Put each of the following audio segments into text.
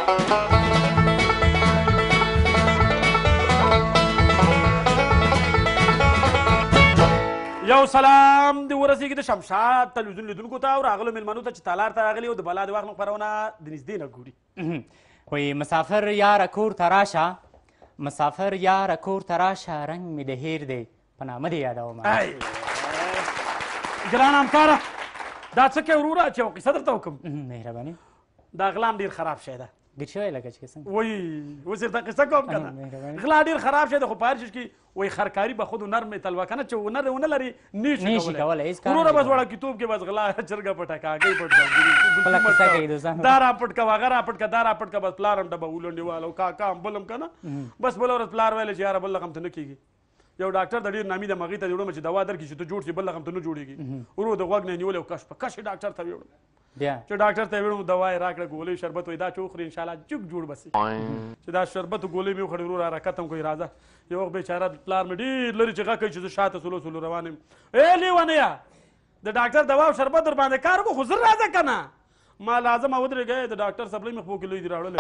یو سلام د ورسېږي د شمشاد تلویزیون لیدونکو ته او راغلو مېلمنو ته چې تالار ته راغلي او د بلا د وخت خپرونه د نږدې نه ګوري. وایي مسافر یاره کور ته راشه، مسافر یاره کور ته راشه، رنګ مې د هیر دی په نامه دې یادوم. ګران همکاره دا څه کوې وروره چې یو قصه درته وکړم؟ مهرباني. دا غلام ډېر خراب شی ده. ګیر شوی لکه چې څنګه؟ وایي اوس یې درته قصه کوم که نه؟ غلا ډېر خراب شی ده، خو په هر شي کې وایي خرکاري به خود هنر مې تلوه که نه، چې هنر ونه لري نشي کولی. وروره بس وړکیتوب کې بس غلا چرګه پټه کاږۍ پټ دا را پټ که هغه را پټ که دا را پټ که بس پلار هم ډبه ولونډې واله او کاکا هم بل هم که نه. بس بله ورځ پلار ویلی چې یاره بل رقم ته نه کېږي. یو ډاکټر د ډېر نامي د مغې ته جوړم چې دوا درکړي چې ته جوړ شي، بل رقم ته نه جوړېږي. ورو د غوږ نه یې نیولی او کش په کش یې ډاکټر ته ویوړم. چې ډاکټر ته یې ویړم دوا یې راکړه، ګولۍ شربت وایي دا چې وخوري انشاءالله جګ جوړ به سي. چې دا شربت و ګولۍ مې وخوړې ورور حرکت هم کوي راځه. یو وخت بیچاره پلار مې ډېر لرې چې غږ کوي چې زه شاته سلو سلو روان یم. لیونیه د ډاکټر دوا او شربت در باندې کار وکړو خو زر راځه که نه. ما لازم ودرېږی د ډاکټر سپلۍ مې خپو کې لوی دي راوړلی.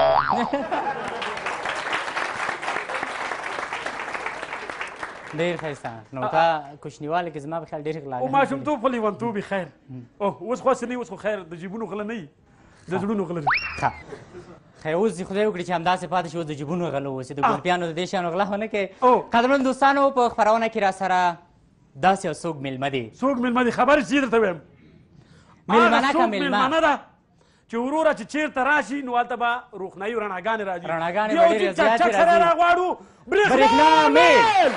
ډېر ښایسته. نو تا کوچنیوالي کې زما په خیال ډېرې غلاګانې او ماشومتوب خو لیونتوب یې خیر. اوس خو هسې نه اوس خو خیر د جیبونو غله نه وي، د زړونو غله دي. خیر اوس دې خدای وکړي چې همداسې پاتې شي، اوس د جیبونو غله واوسي، د ګلپیانو د دې شیانو غلا ونه کوې. قدرمن دوستانو په خپرونه کې را سره داسې یو څوک مېلمه دی. څوک مېلمه دی؟ خبرې چې درته وایم مېلمنه که مېلمه ده چې وروره چې چېرته راشي نو هلته به روښنایي او رڼاګانې راځي. رڼاګانې به ډېرې زیاتې راځي. سره راغواړو برېښنا میل.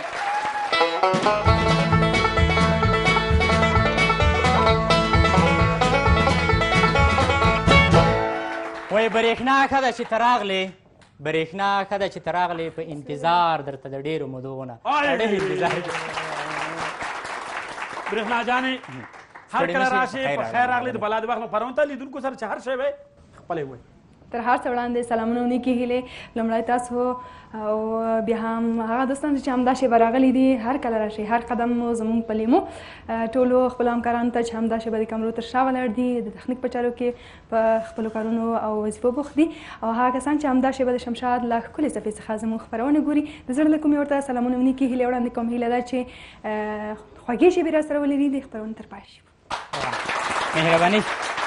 وایي برېښنا ښه ده چې ته راغلې، برېښنا ښه ده چې ته راغلې، په انتظار درته د ډېرو مودو نه ډېر انتظار. برېښنا جانې هر کله راشې په خیر راغلې. د بلا د وخت خپرونه ته لیدونکو سره چې هر شی وی خپلی وایي. تر هر څه وړاندې سلامونه نیکې هیلې لومړی تاسو او بیا هم هغه دوستان چې همدا شیبه راغلي دي هر کله راشي، هر قدم مو زموږ په لیمو. ټولو خپلو همکارانو ته چې همدا شیبه د کمرو تر شا ولاړ دي، د تخنیک په چارو کې په خپلو کارونو او وظیفو بوخت دي، او هغه کسان چې همدا شیبه د شمشاد له ښکلې صفحې څخه زموږ خپرونه ګوري، د زړه له کومې ورته سلامونه نیکې هیلې وړاندې کوم. هیله ده چې خوږې شیبې را سره ولري د خپرونې تر پای شي. مهرباني.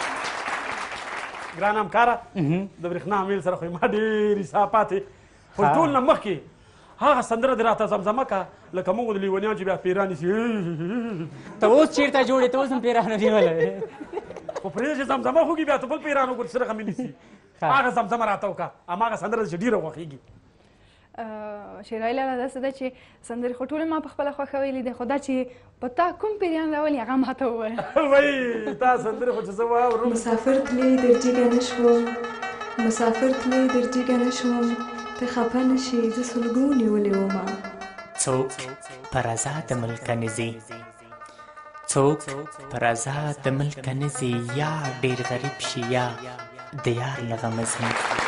ګران همکاره د برېښنا میل سره خو ما ډېر حساب پاتې، خو ټول نه مخکې هغه سندره دې راته زمزمه که لکه موږ د لیونیان چې بیا پیران نیسي. ته اوس چېرته جوړې؟ ته اوس هم پیران نیولی خو پرېږده چې زمزمه خوږي بیا ته بل پیران وګورې چې رقم یې نیسي. هغه زمزمه راته وکړه، هماغه سندره چې ډېره خوښېږي. شیرای لاله داسې ده چې سندرې خو ټولې ما په خپله خوښولې دي، خو دا چې په تا کوم پیریان راولي هغه ماته ووایه. وایي تا سندرې خو چې زه واورم. مسافر تلې در جګه نه شوم، مسافر تلې در جګه نه شوم، ته خفه نه شې زه سلګو نیولې ومه. څوک په رضا د ملکه نه ځي، څوک په رضا د ملکه نه ځي، یا ډېر غریب شي یا د یار له غمه ځي.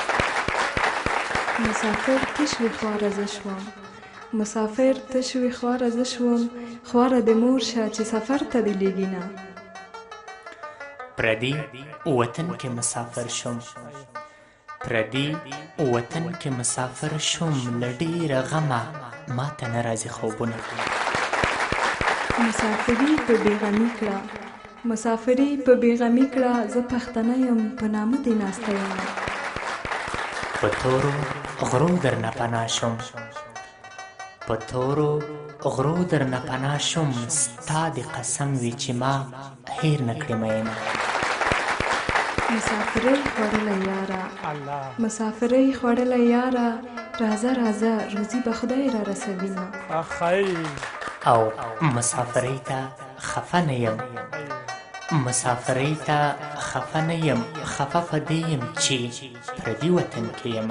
مسافر تشوي خواره زه شوم، مسافر تشوي خواره زه شوم، خواره د مور شه چې سفر ته دې لیږي نه. پردي وطن کې مسافر شوم، پردي وطن کې مسافر شوم، له ډېره غمه ماته نه راځي خوبونه. مسافري په بېغمي کړه، مسافري په بېغمي کړه، زه پښتنه یم په نامه دې ناسته یم. په تورو غرو درنه پناه شوم، په تورو غرو درنه پناه شوم، ستا د قسم وي چې ما هیر نه کړې مینه. مسافرۍ خوړلی یاره، مسافرۍ خوړلی یاره، راځه راځه روزي به خدای را رسوینه. او مسافرۍ ته خفه نه یم، مسافرۍ ته خفه نه یم، خفه په دې یم چې پردي وطن کې یم.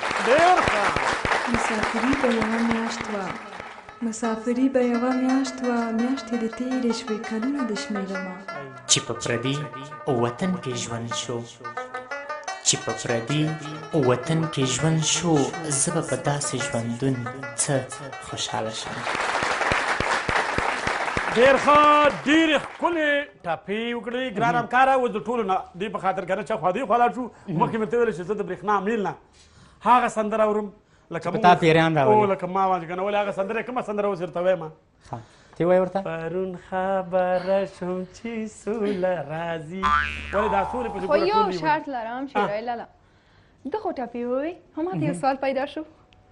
مسافري به یوه میاشت وه، مسافري به یوه میاشت وه، میاشتې د تېرې شوې کلونه د شمېرمه. چې په پردي وطن کې ژوند شو، چې په پردي وطن کې ژوند شو، زه به په داسې ژوندون څه خوشحاله شم. ډېر ښه ډېرې ښکلې ټاپې وکړې ګران همکاره اوس د ټولو نه دې په خاطر که نه چې خوا دې خوا لاړ شو مخکې مې ورته ویل چې زه د برېښنا میل نه هغه سندره اورم لکه تا پیریان راولي لکه ما وایي که نه ولې هغه سندره کومه سندره اوس درته وایم ته وایې ورته پرون خبره شوم چې سوله راځي ولې دا سولې پسې خو یو شرط لرم شیرای لاله ده خو ټاپې ووایي هماته یو سوال پیدا شو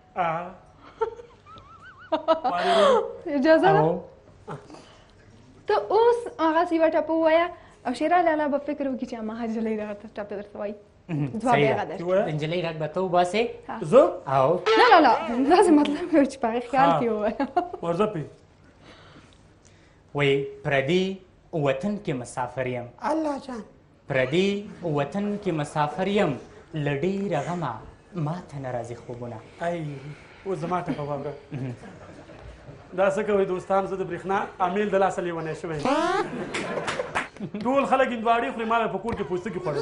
اجازه ده ته اوس هغسې یوه ټاپه ووایه او شیرا لاله به فکر وکړي چې ما نجلۍ دغه ټاپې درته وایي ځواب یې هغه دی د نجلۍ غږ به ته وباسې زه او نه داسې مطلب یې چې په هغې خیال کې ووایه ورځه پې وایي پردي وطن کې مسافر یم الله جان پردي وطن کې مسافر یم له ډېره غمه ماته نه راځي خوبونه ای اوس زما ټکه واوره دا څه کوئ دوستان زه د برېښنا امیل د لاسه لیونی شوی ټول خلک هندواړې خوري ما به په کور کې پوستکي خوړل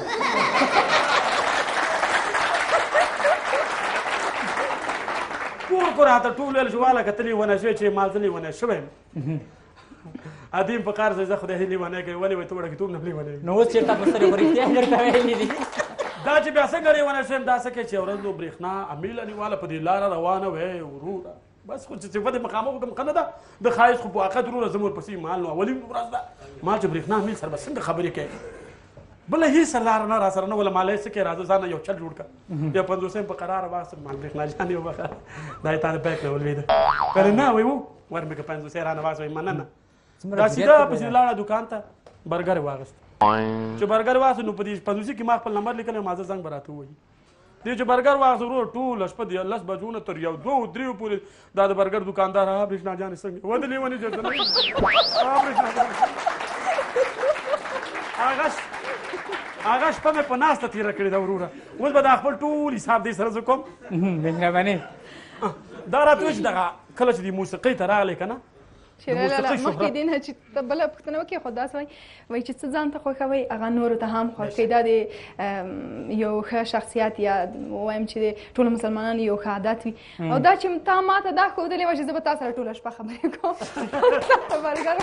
کور راته ټول ویل چې واله که ته لیونی شوی چې ما زه لیونی شوی یم ادیم په کار زه خدای لیونی کوي ولې وایي ته وړکتوب نه لیونی نو اوس چېرته په سر خو رښتیا درته ویلي دي دا چې بیا څنګه لیونی شویم دا څه کوي چې ورځ د برېښنا امیل انیواله په دې لاره روانه وی وروره بس خو چې صفت مقامه وکړم ښه نه ده د ښایست خو په واقعیت وروره زه مور پسې مال نو اولي ورځ ده ما چې برېښنا امیل سره به څنګه خبرې کوې بله هېڅ لاره نه را سره نه وله مالی څه کوې راځه ځانه یو چل جوړ کړه بیا پنځوسیم په قراره واخېستم مال برېښنا جان یې وبخه دا یې تا د بیک نه ولوېده که نه وایي و ور مې که پنځوسی رانه واخېست مننه دا سیده پسې لاړه دوکان ته برګر یې واخېست چې برګر واخېست نو په دې پنځوسي کې ما خپل نمبر لیکلی ما زه زنګ به راته ووایي دې چې برګر واخېست ورور ټوله شپه د 10 بجو نه تر 1 2 3 پورې دا د برګر دوکاندار برېښنا جانې څنګه ودې لیونې جوړ هغه شپه مې په ناسته تېره کړې ده وروره اوس به دا خپل ټول حساب دې سره زه کوم مهرباني دا راته وایي چې دغه کله چې دې موسیقۍ ته راغلی که نه شیرای لاله مخکې دې نه چې ته بله پوښتنه وکړې خو داسې وایي چې څه ځان ته خوښوئ هغه نورو ته هم خوښ کوي دا د یو ښه شخصیت یا وایم چې د ټولو مسلمانانو یو ښه عادت وي او دا چې تا ماته دا ښودلې وه چې زه به تا سره ټوله شپه خبرې کوم برګر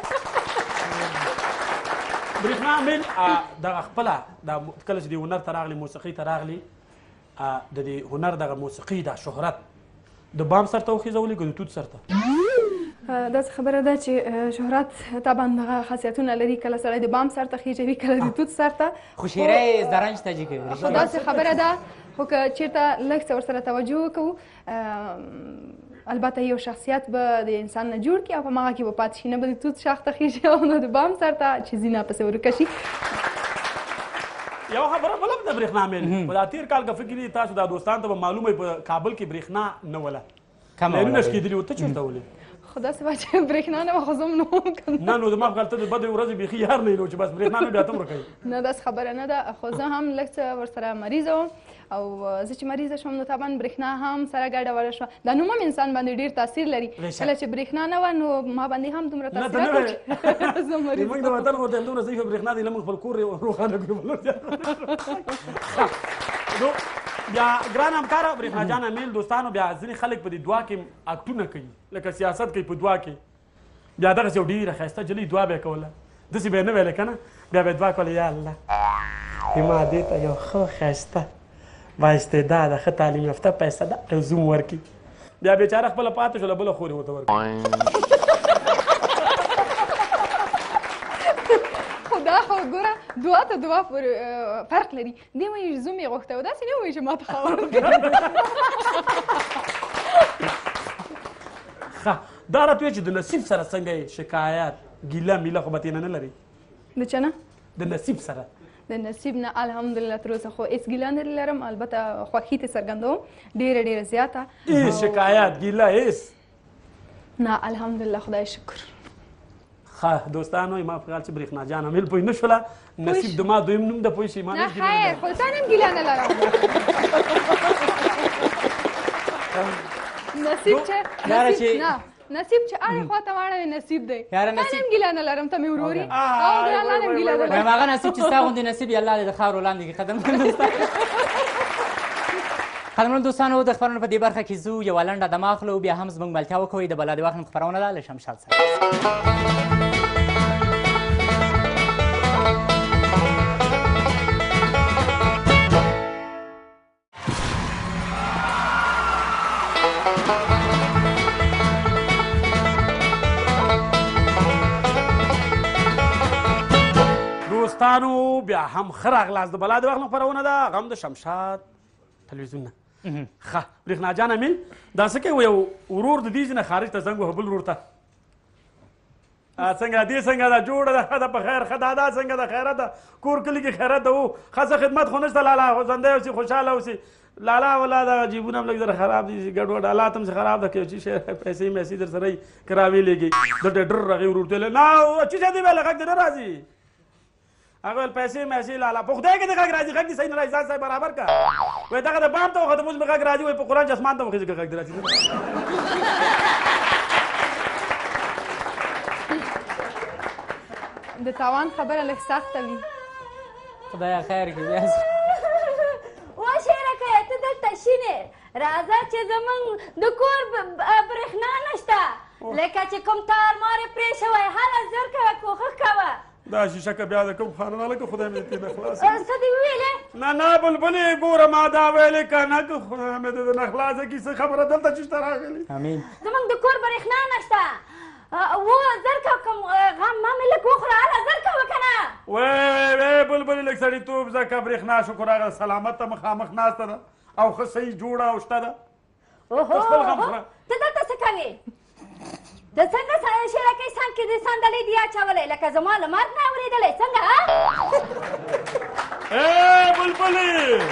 برېښنا میل دغه خپله کله چې د هنر ته راغلی موسیقۍ ته راغلی د دې هنر دغه موسیقي دا شهرت د بام سر ته وخېځولې که د توت سر ته داسې خبره ده چې شهرت طبعا دغه خاصیتونه لري کله سړی د بام سر ته خېژوي کله د توت سر ته خو شیرې زرنج ته جي کوي خو داسې خبره ده خو که چېرته لږ څه ورسره توجه وکړو البته یو شخصیت به د انسان نه جوړ کړي او په هغه کې به پاتې شي نه به د توت شاخ ته خېژي او نه د بام سر ته چې ځینه پسې ورکه شي یو خبره بله د برېښنا میل په دا تېر کال که فکر یې تاسو دا دوستانو ته به معلومه په کابل کې برېښنا نه وله لینونه شکېدلي وو ته چېرته ولې خو داسې وه چې برېښنا نه وه خو زه هم نه وم که نه نو زما په خیال ته د بدې ورځې بیخي یار نه یې چې بس برېښنا مې بیا ته ورکوي نه داسې خبره نه ده خو زه هم لږ څه ورسره مریضه وم او زه چې مریضه شوم نو طبعا برېښنا هم سره ګډه وړه شوه دا نوم هم انسان باندې ډېر تاثیر لري کله چې برېښنا نه وه نو ما باندې هم دومره تاثیرات وکړي زه مریضه موږ د وطن خو ته همدومره ضعیفه برېښنا دی لمونږ خپل کور روښانه کړو نو بیا ګران همکاره برېښنا جان امیل دوستانو بیا ځینې خلک په دې دعا کې اکټونه کوي لکه سیاست کوي په دعا کې بیا دغسې یو ډېره ښایسته جلۍ دعا به یې کوله داسې به یې نه ویلې که نه بیا به یې دعا کوله یا الله ما دې ته یو ښه ښایسته با استعداده ښه تعلیم یافته پیسه ده یو زوم ورکړي بیا بېچاره خپله پاتې شوله بله خور یې ورته ورکړي خو دا خو ګوره دعا ته دعا پورې فرق لري دې وایي زوم یې غوښتی و داسې نه وایي چې ما ته خاوند ښه دا راته وایي چې د نصیب سره څنګه یې شکایت ګیله میله خو به تېنه نه لري د چا نه د نصیب سره د نصیب نه الحمدلله تر اوسه خو هېڅ ګیله نه لرم البته خوښي ترې څرګندوم ډېره ډېره زیاته هېڅ شکایت ګیله هېڅ نه الحمدلله خدای شکر ښه دوستانو ما په خیال چې برېښنا جان امیل پوه نه شوله نصیب د ما دویم نوم ده پوه شي نه خیر خو تا نه هم ګیله نه لرم نصیب چې نصیب چې اړې خوا ته واړوې نصیب دی تا نه هم ګیله نه لرم ته مې ورور یې او ګران نه هم ګیله نه لرم هغه نصیب چې ستا غوندې نصیب یې الله دې د خاورو لاندې کې ختم کړي قدرمنو دوستانو د خبرونو په دې برخه کې زو یوه لنډه دمه اخلو بیا هم زموږ ملتیا وکوئ د بلا د وخت خپرونه ده له شمشاد سره دوستانو بیا هم ښه راغلاست د بلا د وخت خپرونه ده هغه هم د شمشاد تلویزیون نه ښه برېښنا جان امین دا څه کوي یو ورور د دې ځای نه خارج ته زنګ وهه بل ورور ته څنګه دې څنګه ده جوړه ده ښه ده په خیر ښه دا څنګه ده خیرت ده کور کلي کې خیرت ده و ښه خدمت خو نشته لالا ژوندی اوسي خوشحاله اوسي لالا والا دغه جیبونه هم لږ زره خراب دي ګډوډ حالات هم خراب ده که یو چی شی پیسې میسې در سره یي که راویلېږي د ډېر هغې ورور ته نه چی شی دی ویله غږ دې نه راځي هغه ویل پیسې میسې لالا په خدای کې دې غږ راځي غږ دې صحیح نه راځي ځان صحیح برابر که وایي دغه د بام ته وخت اوس مې غږ راځي وایي په قرآن چې اسمان ته وخېږي که غږ دې راځي د تاوان خبره لږ سخته وي خدایا خیر کړي بیا وشیرکه ته دلته شینې راځه چې زمونږ د کور برېښنا نشته لکه چې کوم تار مارې پرې شوی هله زر کوه کوښښ کوه دا شیشه که بیا د کوم خانه نه لکه خدای مې دې نه خلاص څه دې وویلې نه نه بلبلې ګوره ما دا ویلې که نه که خدای مې دې نه خلاصه کړي څه خبره دلته چېرته راغلي امین زمونږ د کور برېښنا نشته و زر کوه کوم غم ما مې لږ وخوره هله زر کوه که نه وی بلبلې لږ سړیتوب زه که برېښنا شکر هغه سلامت ته مخامخ ناسته ده او ښه صحیح جوړه او شته ده اوهو ته دلته څه کوې د څنګه شیرکۍ څنګ کې دې صندلۍ دې اچولی لکه زما له مرګ نه اورېدلی څنګه بلبلې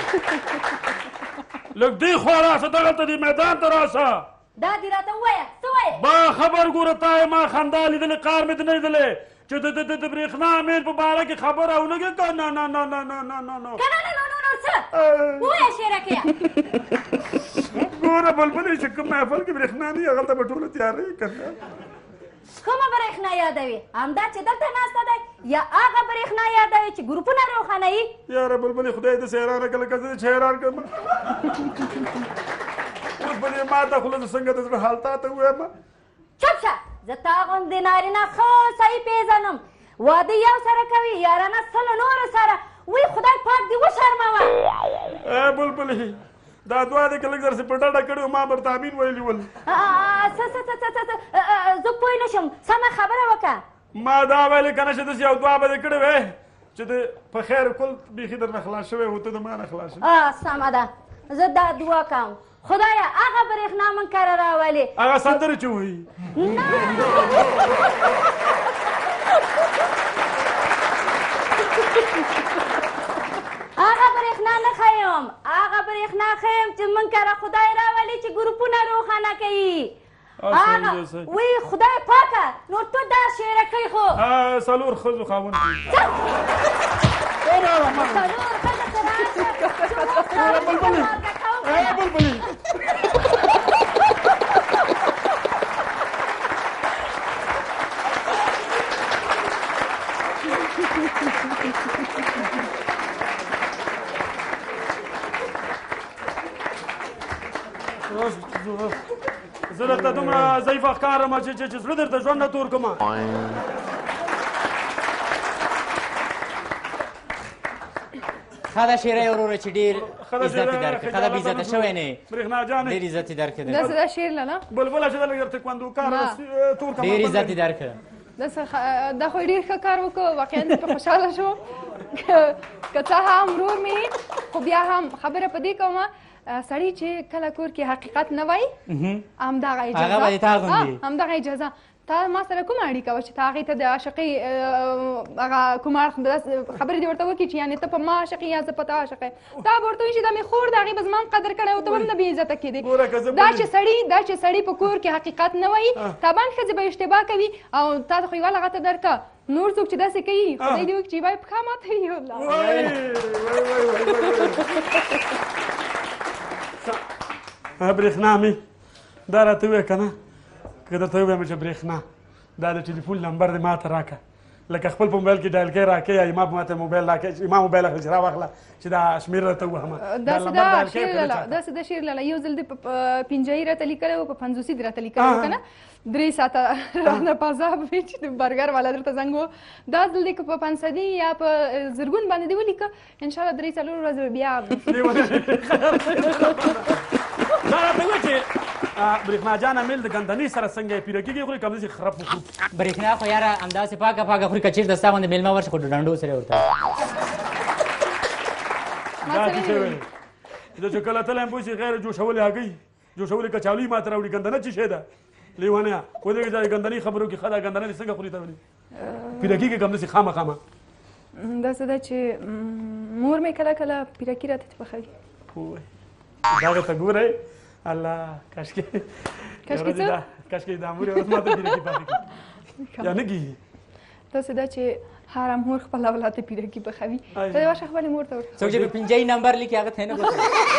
لږ دې خوا راشه دغلته دې میدان ته راشه دا دې راته ووایه څه وایې با خبر ګوره تا یې ما خندا لیدلې قار مې دې نه لیدلی چې د برېښنا امین په باره کې خبره ولګې که نه نه نه نه نه نه نه که نه نه نو څه ووایه شیرکیه ګوره بلبلې چې کوم محفل کې برېښنا نه وي هغلته به ټوله تیارې که نه کومه برېښنا یادوي همدا چې دلته ناسته دی یا هغه برېښنا یادوي چې ګروپونه روښانوي یاره بلبلې خدای داسې حیرانه کړه لکه زه چې حیران کړم اوس به دې ما ته خو زه څنګه د زړه حال تا ته ووایم چپ شه زه تا غوندې نارینه ښه صحیح پېژنم واده یو سره کوي یارانه سلو نورو سره وی خدای پاک دې وشرموه بلبلې دا دعا دې که لږ درسې په ډډه کړې ما برته امین ویلي ول زه پوه نه شم سمه خبره وکړه ما دا ویلې که نه چې داسې یو دعا به دې کړې وی چې د په خیر کل بیخي درنه خلاص شوی و ته د ما نه خلاص شوې سمه ده زه دا دعا کوم خدایا هغه برېښنا من کره راولې هغه سندرې چې وایي هغه برېښنا نه ښیم هغه برېښنا ښیم چې من کره خدای راولي چې ګروپونه روښانه کوي وی خدای پاکه نو ته دا شیرکۍ خو څلور ښځو خاوند زه درته دومره ضعیفه ښکارم چې زړه درته ژوند نه تور کړم ښه ده شیرۍ وروره چې ډېر عزت یې درکړې ښه ده بې عزته شوی نه یې برېښنا جانې ډېر عزت یې درکړې داسې دا شعر لاله بلبله چې دلته درته کواندوکار تور کړم ډېر عزت یې درکړه دا خو ډېر ښه کار وکړو واقعا پرې خوشحاله شوم که څه هم ورور مې خو بیا هم خبره په دې کومه سړی چې کله کور کې حقیقت نه وایي همدغه اجازه تا ما سره کومه اړیکه وه چې تا هغې ته د عاشقۍ هغه کومه خبرې دې ورته وکړي چې یعنې ته په ما عاشقې یا زه په تا عاشقه یم تا به ورته وایي چې دا مې خور ده هغې به زما هم قدر کړی او ته به هم نه بې عزته کېدې دا چې سړی په کور کې حقیقت نه وایي طبعا ښځې به اشتباه کوي او تا ته خو یوه لغته درکړه نور څوک چې داسې کوي خدای دې وکړي چې وایي پښه ماتوي برېښنا مې دا راته ووایه که نه که درته ووایم چې برېښنا دا د ټلیفون نمبر دې ما ته راکړه لکه خپل په موبایل کې ډایل کې راکې یا ما په ماته موبایل راکې ما موبایل اخلي چې راواخله چې دا شمېر راته ووهمه داسې د شعر لاله یو ځل دې په پنجایي راته لیکلی و په پنځوسي دې راته لیکلی و که نه 3 ساعته رانه په عذاب وي چې د برګر والا درته زنګ و دا ځل دې که په 500 یا په زرګون باندې دې ولیکه انشاءالله 3-4 ورځې به بیا دا راته ووایه چې برېښنا جان امیل د ګندنې سره څنګه یې پیره کېږي خوري که همداسې خراب وخورو برېښنا خو یاره همداسې پاکه پاکه خوري که چېرته ستا باندې مېلمه ورشي خو د ډنډو سره ورته دا څه شی ویل زه چې کله تلی یم پوه شي غیر جوشولې هګۍ جوشولې کچالوي ماته راوړي ګندنه څه شی ده لیونیه ودرېږه چې ګندنې خبرو کې ښه ده ګندنه دې څنګه خوري ته ولې پیره کېږي که همداسې خامخامه داسې ده چې مور مې کله کله پیرکي راته پخوي دغه ته ګورئ الله کاشکې کاشکې دا مور یې ورځ ماته پیرکي پاتې کړي یا نه کېږي داسې ده چې هره مور خپل اولاد ته پیرکي پخوي ته دې ورشه خپلې مور ته ورشه څوک چې په 5 نمبر لیکي هغه ته نه پخوي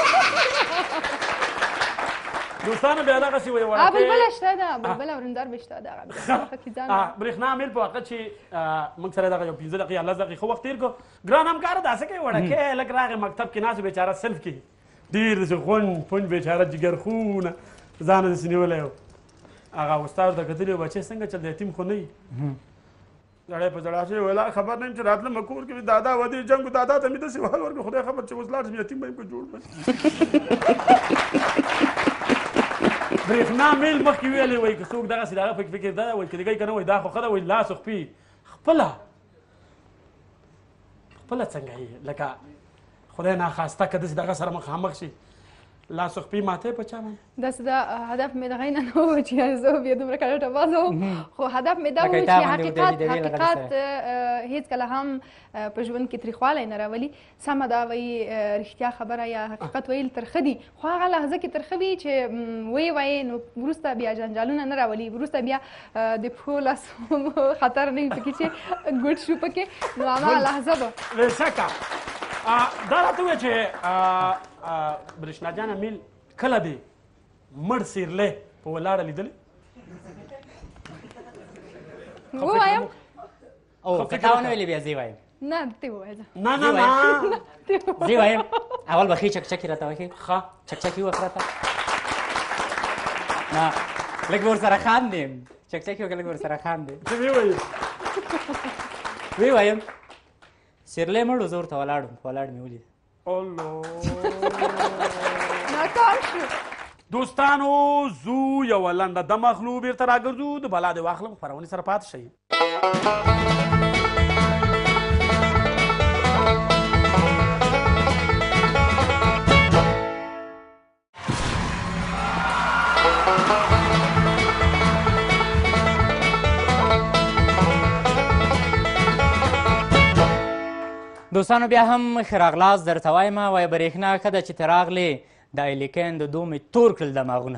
دوستانو بیا دغسې وایي بلبله شته ده بلبله ورندار به شته دغه برېښنا میل په وخت چې موږ سره دغه یو 15 دقیقې یا 10 دقیقې ښه وخت تېر کړو ګران همکاره داسې کوي وړکې لږ راغی مکتب کې ناست بیچاره صنف کې ډېر داسې غونډ پونج بیچاره جګرخونه ځان داسې نیولی و هغه استاد ورته کتلي و بچې څنګه چل د یتیم خو نه وي زړی په زړه شوی ویل خبر نه یم چې راتلم کور کې دادا ودې جنګ دادا ته مې داسې وهل ورکړه خدای خبر چې اوس لاړ شم یتیم به یم که جوړ به برېښنا میل مخکې ویلی وایي که څوک دغسې د هغه پکې فکر ده وایي که لګی که نه وایي دا خو ښه ده وایي لاس خپې خپله څنګه یې لکه خدای ناخواسته که داسې دغه سره مخامخ شي لاس خپې ماته په چا باندې داسې دا هدف مې دغه نه و چې زه بیا دومره کله ټپازه وم خو هدف مې دا و چې حقیقت هېڅکله هم په ژوند کې تریخوالی نه راولي سمه دا وایي رښتیا خبره یا حقیقت ویل ترخه دي خو هغه لحظه کې ترخه وي چې وایي نو وروسته بیا جنجالونه نه راولي وروسته بیا د پښو لاسو خطر نه وي پکې چې ګوډ شو پکې نو هغه لحظه به بېشکه دا راته ووایه چې برېښنا جانه میل کله دی مړ سیرلی په ولاړه لیدلی ووایم او که تا ونه ویلې بیا زه وایم نه ته ووایه نه نه نه زه وایم اول به ښې چکچکې راته وښې ښه چکچکې وکړه راته نه لږ به ورسره خاندیم چکچکې وکړه لږ ورسره خاندیم څه ویې وایي ویې وایم سیرلی مړ و زه ورته ولاړم ولاړ مې ولید ناکام شو دوستانو زو یوه لنډه دمه اخلو بېرته راګرځو د بلا دې واخلم خپرونې سره پاتې شئ دوستانو بیا هم ښه راغلاست درته وایم وایه برېښنا ښه ده چې ته راغلې دا ایلیکین د دومې تور کړل دماغونه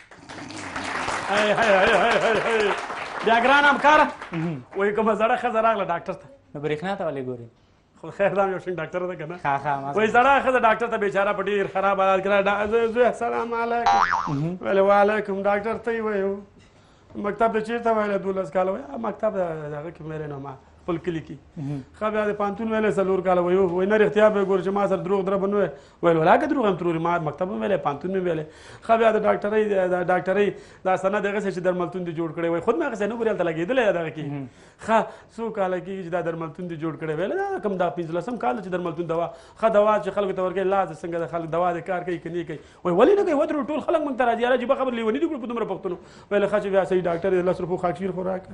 بیا ګران همکاره وایي کومه زړه ښځه راغله ډاکټر ته نو برېښنا ته ولې ګورې خو خیر دا هم یو شین ډاکټر ده که نه ښه وایي زړه ښځه ډاکټر ته بېچاره په ډېر خراب حالات کې زوی السلام علیکم ویلې وعلیکم ډاکټر ته یې وایو مکتب ته چېرته ویلی 12 کاله وایي مکتب هغه کې مېرې نو ما خپل کلي کې ښه بیا د پانتون ویلی 4 کاله وایي وایي نه رښتیا به یې ګورې چې ما سره دروغ دره به نه وی ویل ولا که دروغ هم تروري ما مکتب هم ویلی پانتون مې ویلی ښه بیا د ډاکټرۍ دا سند هغسې چې درملتون دې جوړ کړی وایي خود مې هغسې نه ګورې هلته لګېدلی دغه کې ښه څو کاله کېږي چې دا درملتون دې جوړ کړی ویل دا کوم دا 15 کال چې درملتون دوا ښه دوا چې خلکو ته ورکوي لاس څنګه د خلک دوا د کار کوي که نه کوي وایي ولې نه کوي ودرو ټول خلک موږ ته راځي عجیبه خبر لیوني دي کړو په دومره پښتنو ویل ښه چې بیا صحیح ډاکټر یې 10 روپو خاکشیر خو راکړه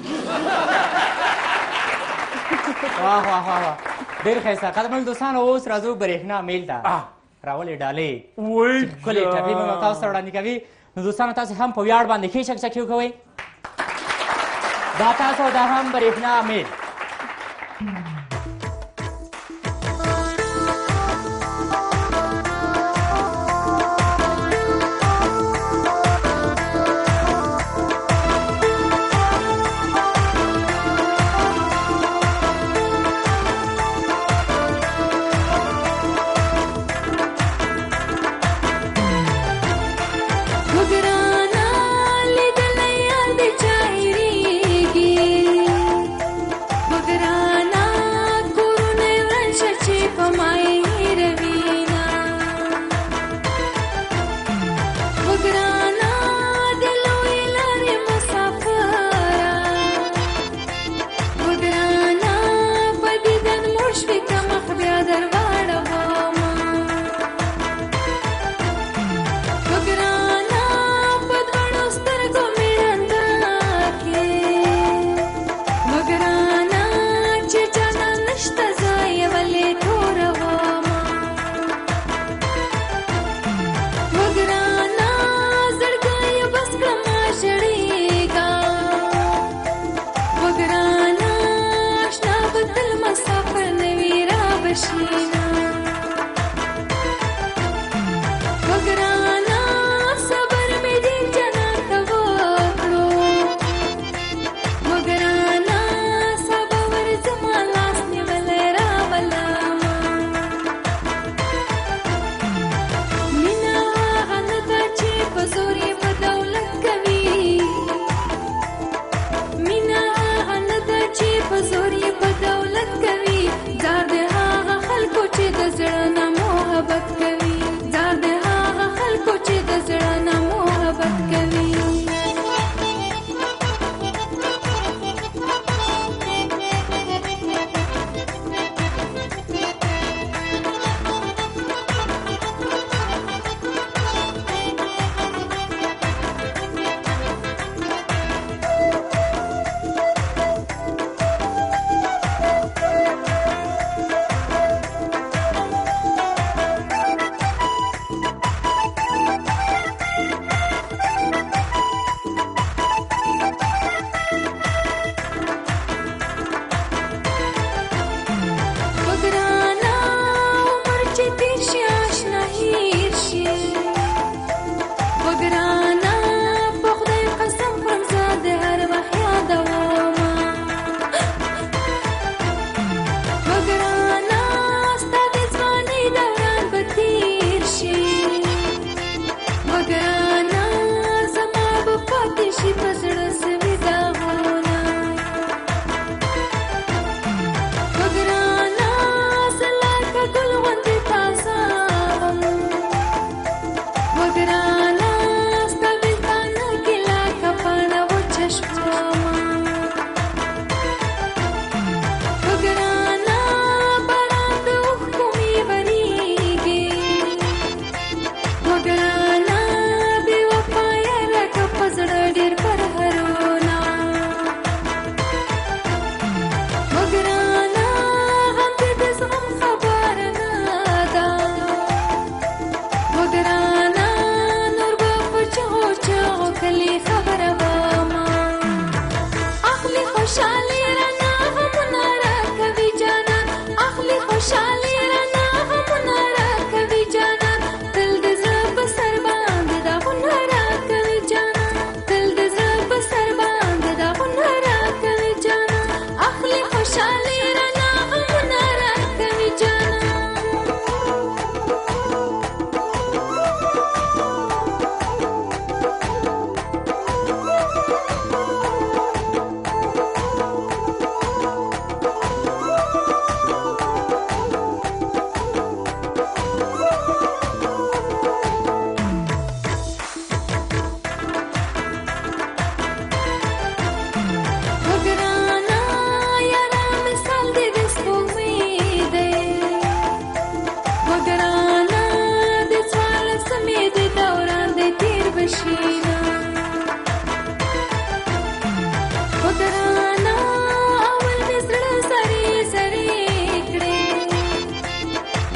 واه واه واه ډېر ښایسته قدرمنو دوستانو اوس راځو برېښنا میل ته راولې ډالۍ ښکلې ټپې به تاسو سره وړاندې کوي نو دوستانو تاسو هم په ویاړ باندې ښې چکچکې وکوئ دا تاسو دا هم برېښنا میل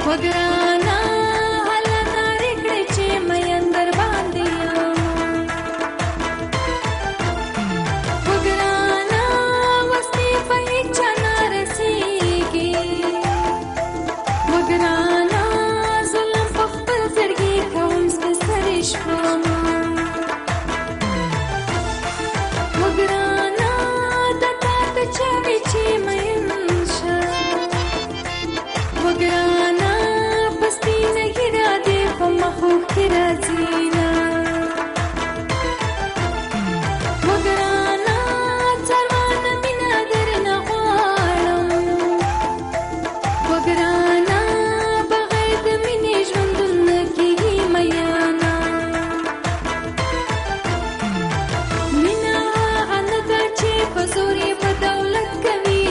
وګرانه هله نارې کړې چې مین در باندې یم وګرانه وسې په هیچا نه رسېږي وګرانه ظلم په خپل زړګي کوم سپېڅلې شوم وګرانه د تا د چاوې چې مین شه وګرانه په سپینه ږیره دې په مخ اوښکې راځینه وګرانه څرمانه مینه درنه غواړم وګرانه بغیر د مینې ژوندون نه کېږي میانه مینه هغه نه ده چې په زور یې په دولت کوي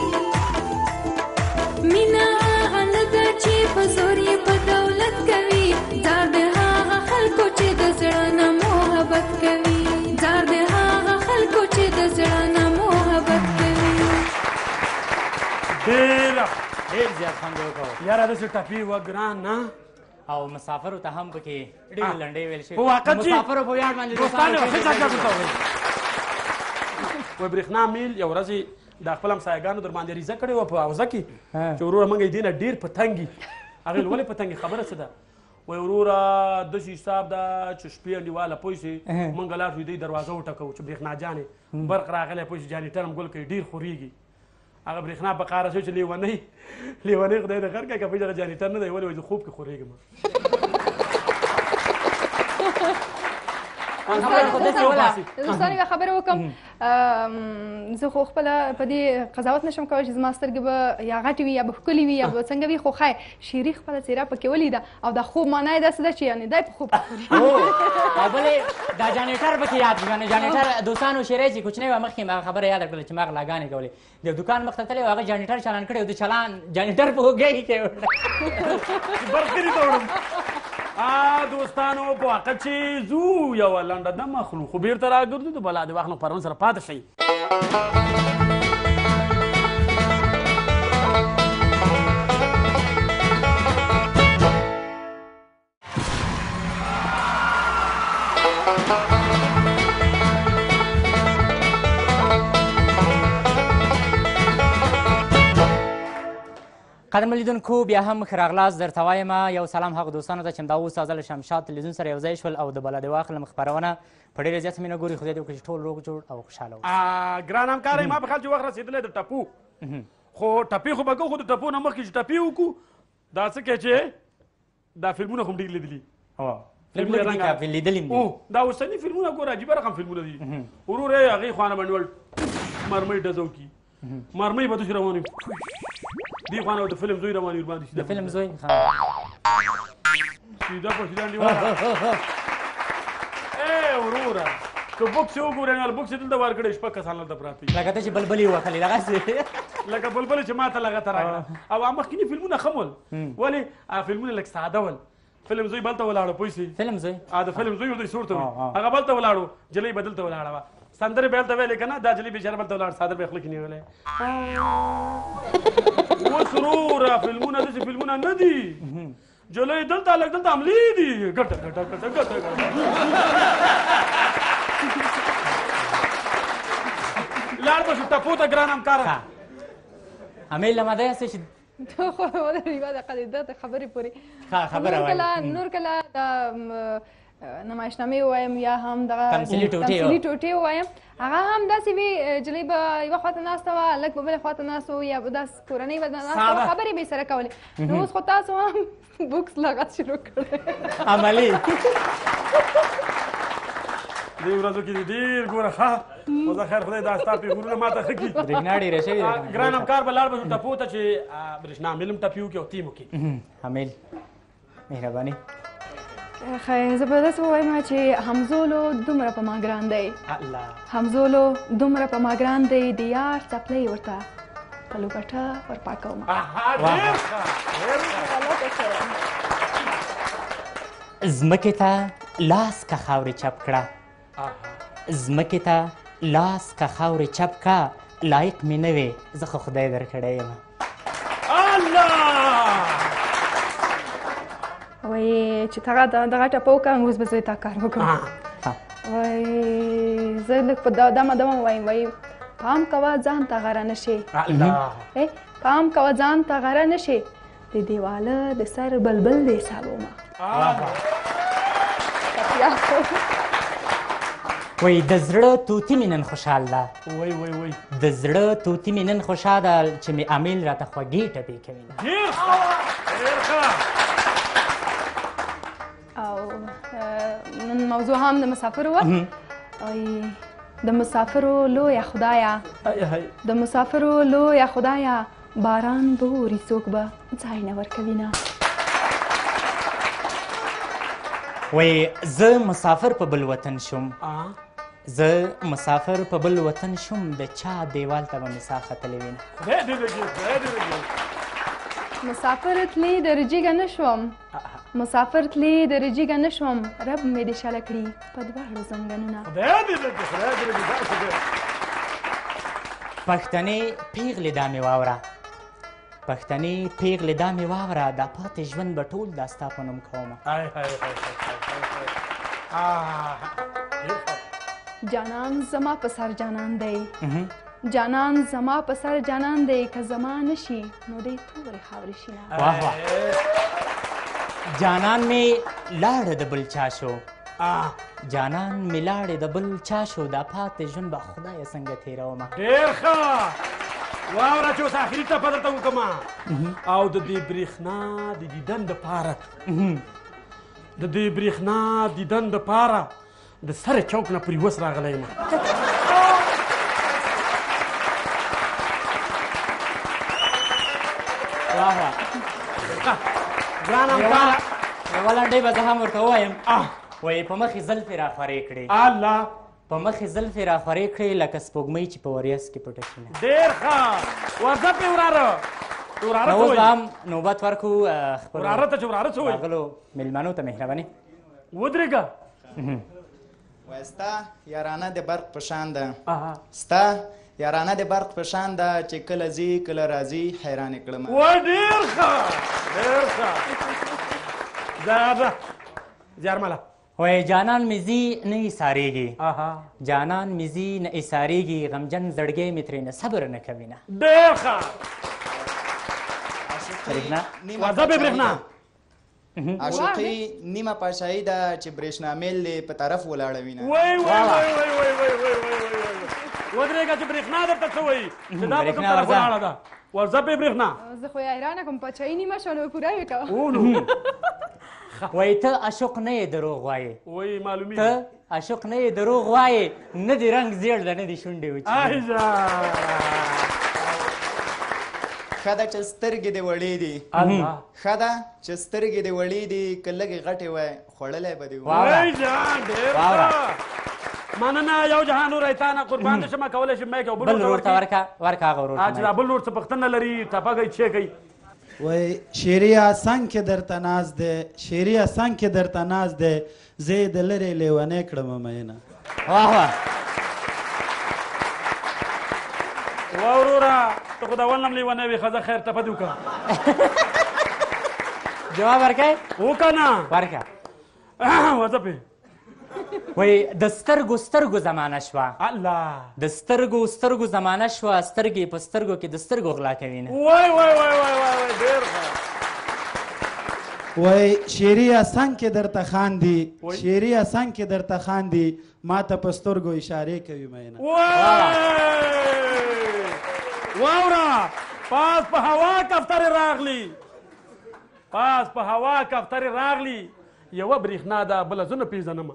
مینه هغه نه ده چې په زور یې په دولت کوي ځار د هغه خلکو چې د زړه نه محبت کوي ځار د هغه خلکو چې د زړه نه محبت کوي ډېر زیات خوند یې وکړو یاره داسې ټپي وه ګران نه او مسافرو ته هم پکې ډېرې لنډۍ ویل شوې په واقعیت چې مسافرو په ویاړ باندې دوستانو ښه ځکه ورته وویل وایي برېښنا میل یو ورځ د خپل همسایګانو در باندې ریزه کړې وه په حوزه کې چې وروره موږ یې دې نه ډېر پتنګي هغې ویل ولې پتنګي خبره څه ده وایي وروره داسې حساب ده چې شپې انډیواله پوه شې موږ لاړ شو دې دروازه وټکوو چې برېښنا جانې برق راغلی پوه شې جانیټر هم ګل کوي ډېر خورېږي هغه برېښنا په قاره شو چې لیونۍ خدای د خیر کړی که په هغه جانیټر نه دی ولې وایي زه خوب کې خورېږم دوستانو یوه خبره وکړم زه خو خپله په دې قضاوت نشم کولی چې زما سترګې به یا غټې وي یا به ښکلې وي یا به څنګه وي خو ښایي شیري خپله څېره پکې ولیده او د خوب معنا یې داسې ده چې یعنې دی په خوب کې خوري او بلې دا جانیټر پکې یاد کړو جانیټر دوستانو شیرې چې کوچنی وه مخکې هغه خبره یاده کړله چې ما غلاګانې کولې د دوکان مخ ته تللی و هغه جانیټر چالان کړی و د چالان جانیټر په هوګۍ کې برقري ته وړم دوستانو په واقع چې ځو یوه لنډه دمه خلو خو بېرته راګرځو د بلا د وخت نه پرون سره پاتې شئ قدرمن لیدونکو بیا هم ښه راغلاست درته وایم یو سلام هغو دوستانو ته چې همدا اوس تازه له شمشاد تلویزیون سره یو ځای شول او د بلا د واخ له خپرونه په ډېره زیاته مینه ګوري خدای دې وکړي چې ټول روغ جوړ او خوشحاله اوسي ګران همکاره ما په خیال چې وخت رسېدلی د ټپو خو ټپې خو به کوو خو د ټپو نه مخکې چې ټپې وکړو دا څه کوې چې دا فلمونه خو هم ډېر لیدلي لیدلي دا اوسني فلمونه ګوره عجیبه رقم فلمونه دي ورور یې هغې خوانه باندې ول مرمۍ ډزو کي مرمۍ به داسې روانې دې خوانه د فلم زوی روانې ورباندې د فلم زوی سیده په سیده انډیواله وروره که بوکس یې وګورې نو بوکس یې دلته ورکړی شپږ کسان هلته پراته وي لکه ته چې بلبلې ووهلې دغسې لکه بلبلې چې ما ته لغته راکړه او مخکیني فلمونه ښه ول ولې فلمونه لږ ساده ول فلم زوی بلته ولاړو پوه شې فلم زوی د فلم زوی ودې سور ته وي هغه بلته ولاړو جلۍ به دلته ولاړه وه سندرې به هلته ویلې که نه دا جلۍ بېچاره بلته ولاړ صادر به یې خوله کې نیولی اوس وروره فلمونه داسې فلمونه نه دي جلۍ دلته هلک دلته حملې دي ګټه ګټه ګټه ګټه لاړ به شو ټپو ته ګران همکاره امیل لمده هستې چې خو ریوا د قدرت خبرې پورې خبره نور کله د نمایشنامې ووایم یا هم دغه تمثیلي ټوټې ووایم هغه هم داسې وي جلۍ به یوه خواته ناسته وه هلک به بلې خواته ناست و یا داسې کورنۍ به ناسته وه خبرې به یې سره کولې نو اوس خو تاسو هم بوکس لغت شروع کړی عملي دې ورځو کې دې ډېر ګوره ښه خو زه خیر خدای دا ستا پیغورونه ما ته ښه کړي برېښنا ډېره شوې ده ګران همکار به لاړ به شو ټپو ته چې برېښنا میل هم ټپي وکړي او تیم وکړي امیل مهرباني زه به داسې ووایم چې همزولو دومره په ما ګران دی همزولو دومره په ما ګران دی د یار څپلۍ ورته په لوګټه ورپاکوم ځمکې ته لاس که خاورې چپ کړه ځمکې ته لاس که خاورې چپ کا لایق مې نه وې زه خو خدای درکړی یم وایي چې دغه ټپه وکړم اوس به زه تا کار وکړم وایي زه لږ په دمه دمه وایم وایي پام کوه ځان ته غره نه شي پام کوه ځان ته غره نه شي د دیواله د سر بلبل دی حسابومه وایي د زړه طوطي مې نن خوشحال ده د زړه طوطي مې نن خوشحال ده چې مې امیل راته خوږې ټپې کوي او نن موضوع هم د مسافرو وه وایي د مسافرو لویه خدایه د مسافرو لویه خدایه باران به اوري څوک به ځای نه ورکوي نه وایي زه مسافر په بل وطن شم زه مسافر په بل وطن شم د چا دیوال ته به مې سا ختلې وي نه مسافر تلې د رجیګه نه شوم مسافر تلې د رجیګه نه شوم رب مې دې شله کړي په دواړو زنګنونه پښتنې پیغلې دا مې واوره پښتنې پیغلې دا مې واوره دا پاتې ژوند به ټول دا ستا په نوم کومه جانان زما په سر جانان دی جانان زما په سر جانان دی که زما نشي نو دی تورې خاورې شي نه جانان مې لاړه د بل چا شو جانان مې لاړې د بل چا شو دا پاتې ژوند به خدایه څنګه تېرومه ډېر ښه واوره چې اوس آخري ټپه درته وکړمه او د دې برېښنا د دیدن دپاره د دې برېښنا دیدن دپاره د سره چوک نه پرې وس راغلی یم ګرانه همکاره یوه لنډۍ به زه هم ورته ووایم وایي په مخې زلفې راخورې کړې الله په مخې زلفې راخورې کړې لکه سپوږمۍ چې په وریځ کې پټه شي نه ډېر ښه ورځه پې وراره نو اوس به هم نوبت ورکړو وراره ته چې وراره څه وایي راغلو مېلمنو ته مهرباني ودرېږه وایي ستا یارانه د برق په شان ده ستا یارانه د برق په شان ده چې کله ځي کله راځي حیرانې کړم وای ډېر ښه ډېر ښه ځه زیارمله وایي جانان مې ځي نه ایسارېږي جانان مې ځي نه ایسارېږي غمجن زړګی مې ترېنه صبر نه کوي نه ډېر ښه ورځه بې برېښنا عاشقي نیمه پاچاهي ده چې برېښنا میل دې په طرف ولاړوي نه وای وای وای وای وای وای وای ودرېږه چې برېښنا درته څه وایي چې دا په کوم طرف ولاړه ده ورځه پې برېښنا زه خو یې حیرانه کوم پاچاهي نیمه شوه نو پوره یې کوه وایي ته عاشق نه یې دروغ وایې وایي معلومېږي ته عاشق نه یې دروغ وایې نه دې رنګ زیړ ده نه دې شونډې وچې ښه ده چې سترګې دې وړې دي ښه ده چې سترګې دې وړې دي که لږې غټې وای خوړلی به دې وای جان ډېر مننه یو جهان وروی تا نه قربان دې شم کولی شم میک او بل ورور ته ورکه هغه ورور چې دا بل ورور څه پوښتنه لري ټپه کوي چې کوي وای شیري آسان کې درته ناز دی شیري آسان کې درته ناز دی زه یې د لرې لیونی کړم مینه واه واه وا وروره ته خو د اول نم لیونی وې ښځه خیر ټپه دې وکړه جواب ورکوې وکړه نه ورکه ورځه پې وایي د سترګو سترګو زمانه شوه الله د سترګو سترګو زمانه شوه سترګې په سترګو کې د سترګو غلا کوي نه وای وای وای وای وای ډېر ښه وای شیري آسان کې درته خاندي شیري آسان کې درته خاندي ما ته په سترګو اشارې کوي مینه واوره پاس په هوا کفترې راغلي پاس په هوا کفترې راغلي یوه برېښنا ده بله زه نه پېژنمه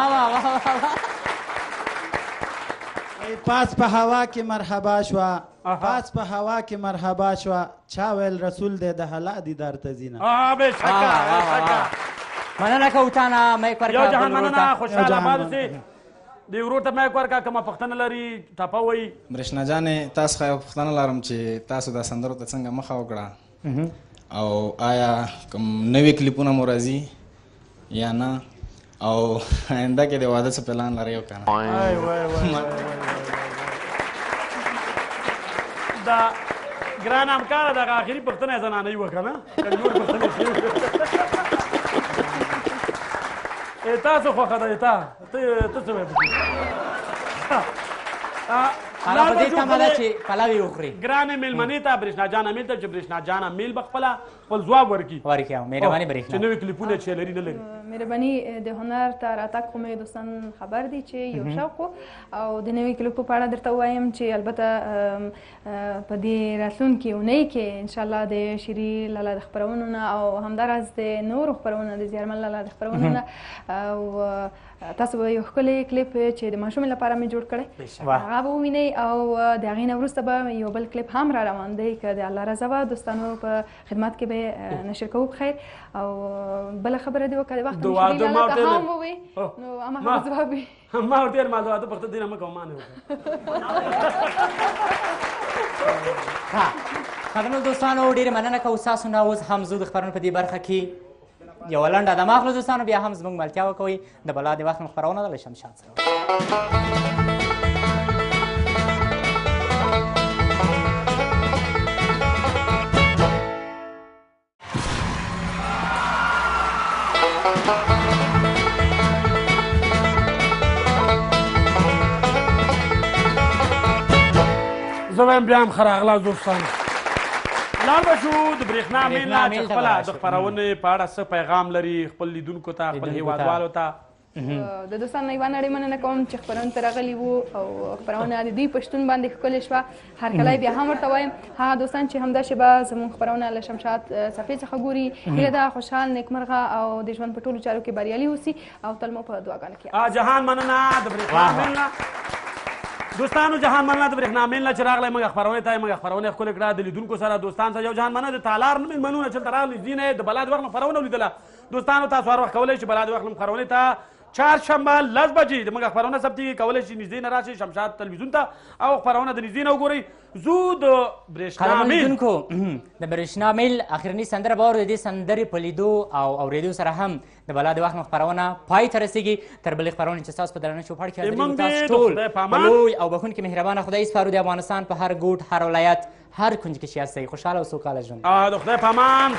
پاس په هوا کې مرحبا شوه پاس په هوا کې مرحبا شوه چا ویل رسول دی د حلا دیدار ته ځي نه بېشکه مننه کوو تا نه میک ورکړه یو جهان مننه خوشحاله آباد اوسې دې ورور ته میک ورکړه کومه پوښتنه لري ټپه وایي برېښنا جانې تاسو څخه یوه پوښتنه لرم چې تاسو دا سندرو ته څنګه مخه وکړه او آیا کوم نوي کلیپونه مو راځي یا نه او آینده کې د واده څه پلان لرئ او که نه دا ګران همکاره دغه آخري پوښتنه یې زنانهیي وکړه نه که نور پوښتنې تاسو خوښه ده ته څه وایې هغه په دې تمه ده چې پلاوی وخوري ګرانې مېلمنې ته برېښنا جانه میل ته چې برېښنا جانه میل به خپله خپل ځواب ورکړي مهرباني برېښنا چې نوي کلیپونه چې لري نه لري مهرباني د هنر ته راتګ خو مې دوستان خبر دي چې یو شوق او د نوي کلیپو په اړه درته ووایم چې البته په دې راتلونکې اونۍ کې انشاءالله د شیري لالا د خپرونو نه او همداراز د نورو خپرونو د زیارمل لالا د خپرونو نه او تاسو به یو ښکلی کلیپ چې د ماشومې لپاره مې جوړ کړی هغه به ووینئ او د هغې نه وروسته به یو بل کلیپ هم را روان دی که د الله رضا به دوستانو په خدمت کې به نشر کوو بخیر او بله خبره دې وکړه د وخت مې شیري لالا ته هم ووایي نو هماغه ځواب وي ما ورته ډېر ما د پښتو دې نه مه کوه ما نه وکړه قدرمنو دوستانو ډېرې مننه کوو ستاسو نه اوس هم زه د خپرونې په دې برخه کې یوه لنډه ادامه اخلو دوستانو بیا هم زموږ ملتیا وکوئ د بلا د وخت خپرونه ده له شمشاد سره زه وایم بیا هم ښه راغلاست دوستانو لاړ به شو د برېښنا میل نه چې خپله د خپرونې په اړه څه پیغام لري خپل لیدونکو ته خپل هېوادوالو ته د دوستانو یوه نړۍ مننه کوم چې خپرونې ته راغلي وو او خپرونه د دوی په شتون باندې ښکلې شوه هرکلی بیا هم ورته وایم هغه دوستان چې همداسې به زموږ خپرونه له شمشاد صفحې څخه ګوري هیله ده خوشحال نیکمرغه او د ژوند په ټولو چارو کې بریالي اوسي او تل مو په دعاګانو کې جهان مننه د برېښنا میل نه دوستانو جهان مننه د برېښنا میل نه چې راغلی موږ خپرونې ته موږ خپرونه ښکلې کړه د لیدونکو سره دوستان سره یو جهان مننه د تالار نه مېلمنونه چلته راغلي ځي نه د بلا د وخت نه خپرونه ولیدله دوستانو تاسو هر وخت کولی شئ بلا د وخت نه خپرونې ته چهارشنبه 10 بجې د موږ خپرونه ثبتېږي کولی شي نږدې نه راشئ شمشاد تلویزیون ته او خپرونه د نږدې نه وګورئ زو د برېښنا میل د برېښنا میل اخرني سندره به واورو د دې سندرې په لیدو او اورېدو سره هم د بلا د وخت خپرونه پای ته رسېږي تر بلې خپرونې چې ستاسو په درانه چوپړ کې حاضرېږو تاسو ټول په لوی او بښونکي مهربانه خدای سپارو د افغانستان په هر ګوټ هر ولایت هر کونج کې چې یاستئ خوشحاله او سوکاله ژوند د خدای په امان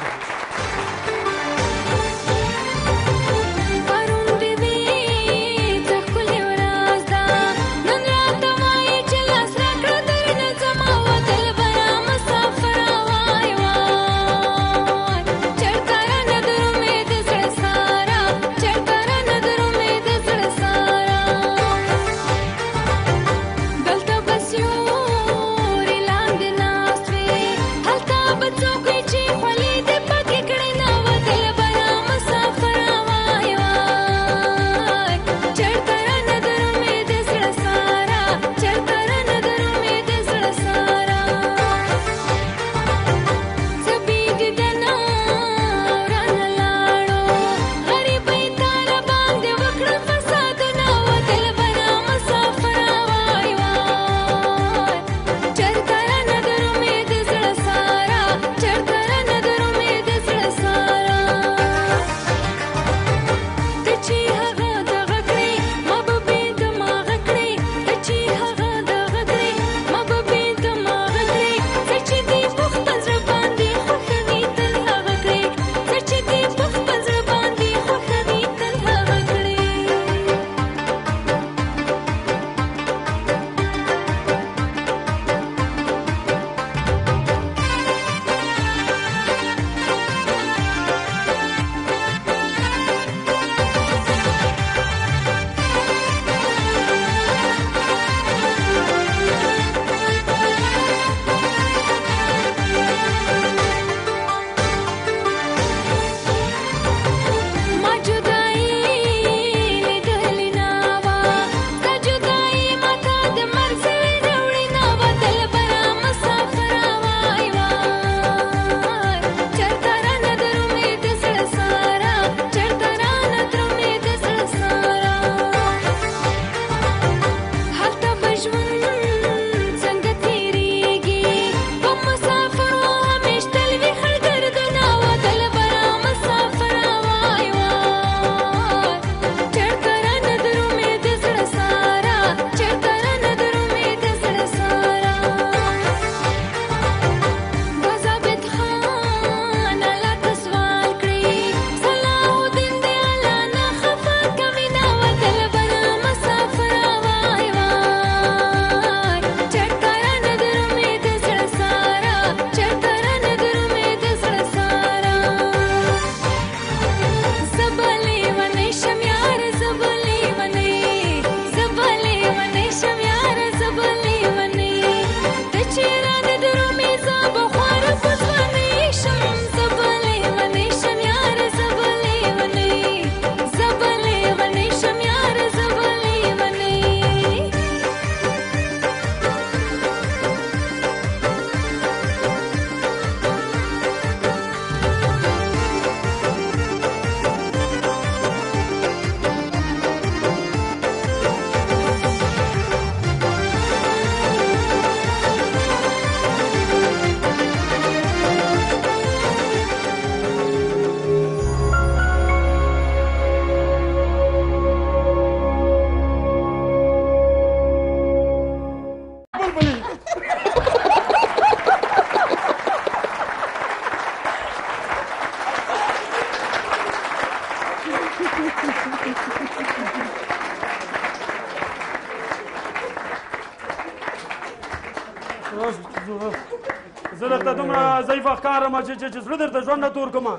زه درته دومره ضعیفه ښکارم چې زړه درته ژوند نه تور کړم.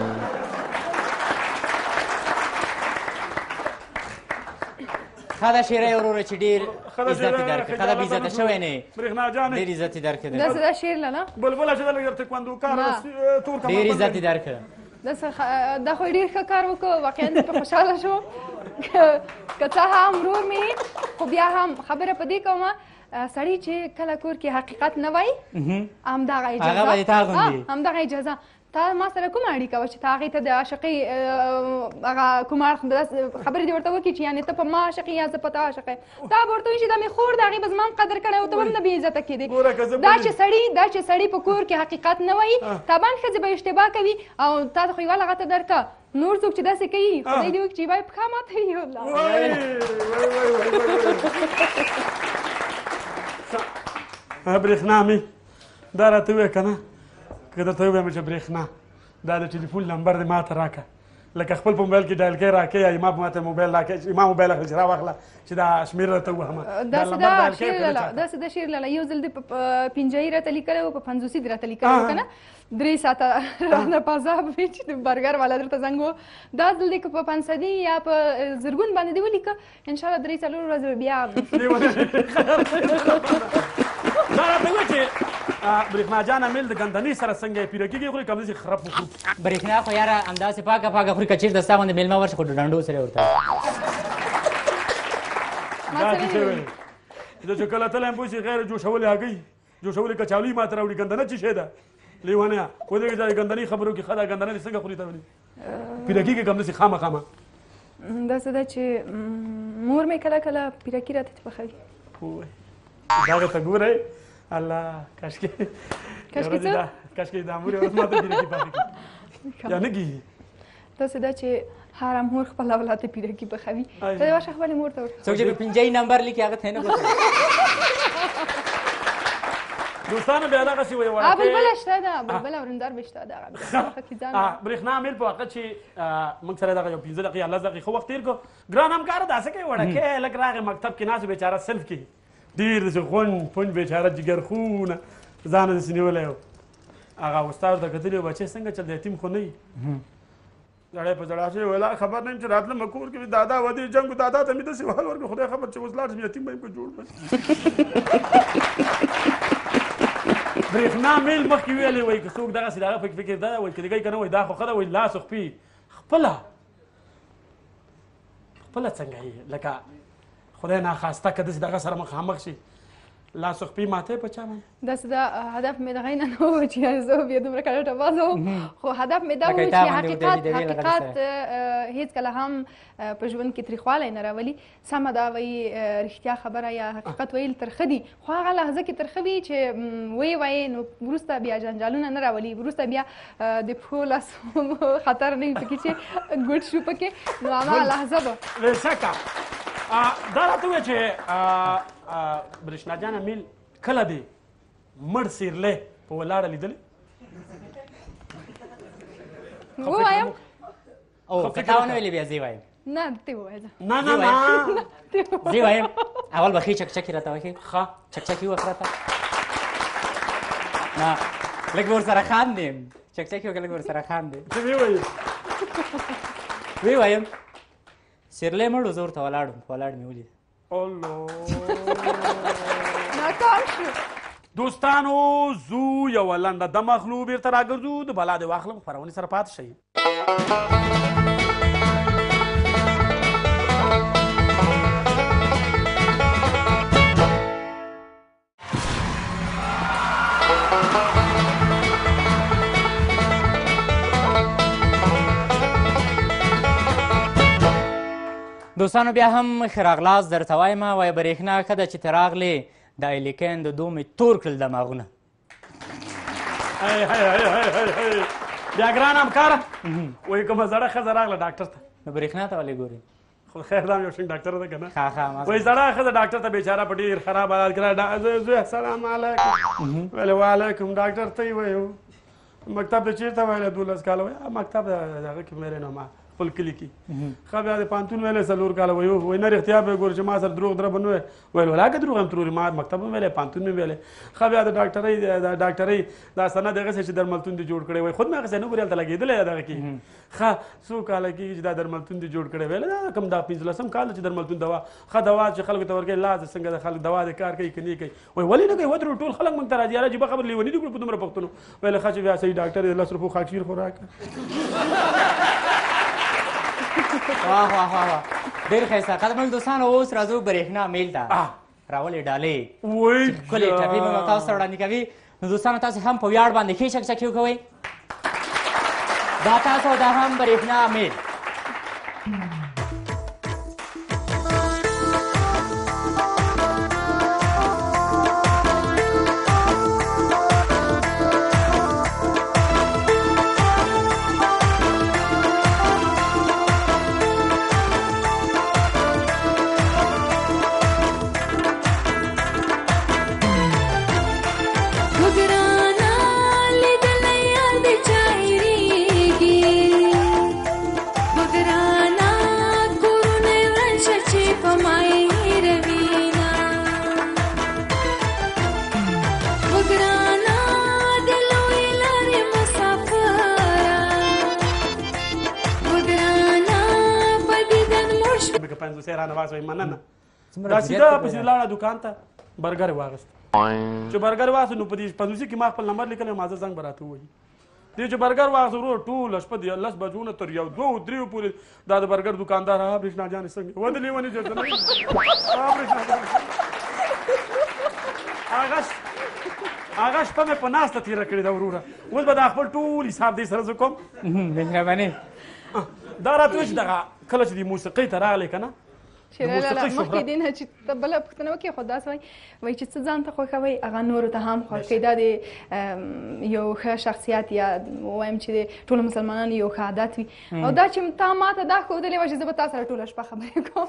ښه ده شیره وروره چې ډېر عزت یې درکړې ښه ده بې عزته شوی نه یې برېښنا جانې ډېر عزت یې درکړې داسې دا شعر له بلبله چې ده لږ تکواندوکار تور کړم ډېر عزت یې درکړه دا خو ډېر ښه کار وکړو واقعا زه پرې خوشحاله شوم که څه هم ورور مې خو بیا هم خبره په دې کومه سړی چې کله کور کې حقیقت نه وایي همدغه اجازه تا ما سره کومه اړیکه وه چې تا هغې ته د عاشقۍ هغه کومه اړخ خبرې دې ورته وکړي چې یعنې ته په ما عاشق یا زه په تا عاشق یم تا به ورته وایي چې دا مې خور ده هغې به زما قدر کړی او ته به هم نه بې عزته کېدې دا چې سړي په کور کې حقیقت نه وایي طبعا ښځې به اشتباه کوي او تا ته خو یوه لغته درکړه نور څوک چې داسې کوي خدای دې وکړي چې وایي پښه ماتوي برېښنا مې دا راته ووایه که نه که درته ووایم چې برېښنا دا د ټلیفون نمبر دې ما ته راکړه لکه خپل په موبایل کې ډایل کوې راکړې یا ما ما ته موبایل راکړې ما موبایل اخلې چې راواخله چې دا شمېر راته ووهمه داسې دا شعر لاله یو ځل دې په پنجایي راته لیکلی و په پنځوسي دې راته لیکلی و که نه 3 ساعته رانه په عذاب وې چې د برګر والا درته زنګ و دا ځل دې که په 500 یا په زرګون باندې دې ولیکه انشاءالله 3-4 ورځې به بیا دا راته ووایه چې برېښنا جانه میل د ګندنې سره څنګه یې پیره کېږي خوري که همداسې خراب وخورو برېښنا خو یاره همداسې پاکه پاکه خوري که چېرته ستا باندې مېلمه ورشي خو د ډنډو سره ورته دا کیسې ویلې چې چې کله تلی یم پوه شي غیر جوشولې هګۍ جوشولې کچالوي ما ته راوړي ګندنه څه شی ده لیونیه ودرېږه دا د ګندنې خبرو کې ښه ده ګندنه دې څنګه خوري ته ولې پیره کېږي که همداسې خامخامه داسې ده چې مور مې کله کله پیرکي راته پخوي دغه ته ګورئ الله کاشکې دا مور یې ورځ ما ته پیرکي پاتې کړي یا نه کېږي داسې ده چې هر مور خپل اولاد ته پیرکي پخوي ته یې ورشه خپلې مور ته څوک چې په پنجایي نمبر لیکي هغه ته یې نه ګوتوي دوستانو بیا دغسې وایي بلبله شته ده بلبله ورندار به شته ده برېښنا میل په وخت چې موږ سره دغه یو 15 دقیقې یا 10 دقیقې ښه وخت تېر کړو ګران همکاره داسې کوي وړکې لږ راغی مکتب کې ناست بیچاره صنف کې ډېر داسې غونډ پونډ بیچاره جګرخونه ځان داسې نیولی و هغه استاد ورته کتلي و بچې څنګه چل د یتیم خو نه وي زړی په زړه شوی ویل خبر نه یم چې راتلم کور کې دادا ودې جنګ دادا ته مې داسې وهل ورکړه خدای خبر چې اوس لاړ شم یتیم به یم که جوړ به برېښنا میل مخکې ویلې وایي که څوک دغسې د هغه پکې فکر ده وایي که دګۍ که نه وایي دا خو ښه ده وایي لاس خپې خپله څنګه یې لکه خدای ناخواسته که داسې دغه سره مخامخ شي لاس خپې ماته په چا باندې داسې دا هدف مې دغه نه و چې زه بیا دومره کلټه بازه وم خو هدف مې دا و چې حقیقت هېڅکله هم په ژوند کې تریخوالی نه راولي سمه دا وایي رښتیا خبره یا حقیقت ویل ترخه دي خو هغه لحظه کې ترخه وي چې وایي نو وروسته بیا جنجالونه نه راولي وروسته بیا د پښو لاسو خطر نه وي پکې چې ګوډ شو پکې نو هماغه لحظه به بېشکه دا راته ووایه چې برېښنا جانه میل کله دی مړ سیرلی په ولاړه لیدلی ووایم او که تا ونه ویلې بیا زه وایم نه ته ووایه نه زه وایم اول به ښې چکچکې راته وښې ښه چکچکې وکړه راته نه لږ به ورسره خاندیم چکچکې وکړه لږ ورسره خاندیم څه ویې وایي ویې وایم سیرلی مړ و زه ورته ولاړم ولاړ مې ولید ناکام شو دوستانو زو یوه لنډه دم اخلو بېرته راګرځو د بلا دې واخلم خپرونې سره پاتې شئ دوستانو بیا هم ښه راغلاست درته وایم وایه برېښنا ښه ده چې ته راغلې دا ایلیکین د دومې تور کړل دماغونه بیا ګران همکاره وایي کومه زړه ښځه راغله ډاکټر ته نو برېښنا ته ولې ګورې خو خیر دا یو شین ډاکټر ده که نه ښه وایي زړه ښځه ډاکټر ته بیچاره په ډېر خراب حالات کې زوی السلام علیکم ویلې وعلیکم ډاکټر ته یې وایو مکتب ته چېرته ویلی 12 کاله وایي مکتب د هغه کې مې نو ما خپل کلي کې ښه بیا د پوهنتون ویلی 4 کاله وایي نه رښتیا به ګوره چې ما سره دروغ دره به نه وی ویل ولاکه دروغ هم تروري ما مکتب هم ویلی پوهنتون مې ویلی ښه بیا د ډاکټرۍ دا سند هغسې چې درملتون دې جوړ کړی وایي خود مې هغسې نه ګورې هلته لګېدلی دغه کې ښه څو کاله کېږي چې دا درملتون دې جوړ کړی ویل دا کوم دا 15 کال چې درملتون دوا ښه دوا چې خلکو ته ورکوي لاس څنګه د خلک دوا د کار کوي که نه کوي وایي ولې نه کوي ودرو ټول خلک موږ ته راځي یاره عجیبه خبر لیوني دي کړو په دومره پښتنو ویل ښه چې بیا صحیح ډاکټر یې 10 روپو خاکشیر خو راکړه واه واه واه ډېر ښایسته قدرمنو دوستانو اوس راځو برېښنا میل ته راولې ډالۍ ښکلې ټپې به تاسو سره وړاندې کوي نو دوستانو تاسو هم په ویاړ باندې ښې چکچکې وکوئ دا تاسو دا هم برېښنا میل مننه دا سیده پسې لاړه دکان ته برګر یې واخیست چې برګر واخیست نو په دې 50 کې ما خپل نمبر لیکلی ما زه زنګ به راته ووایي دې چې برګر واخیست ورور ټوله شپه د 10 بجو نه تر 1 2 3 پورې دا د برګر دکاندار برېښنا جانې څنګه ودلې ونې جوړ هغه شپه مې په ناسته تېره کړې ده وروره اوس به دا خپل ټول حساب دې سره زه کوم مهرباني دا راته وایي چې دغه کله چې د موسیقۍ ته راغلی که نه شیراله مخکې دې نه چې ته بله پوښتنه وکړې خو داسې وایي چې څه ځان ته خوښوئ هغه نورو ته هم خوښ کوي دا د یو ښه شخصیت یا وایم چې د ټولو مسلمانانو یو ښه عادت وي او دا چې تا ما ته دا ښودلې وه چې زه به تا سره ټوله شپه خبرې کوم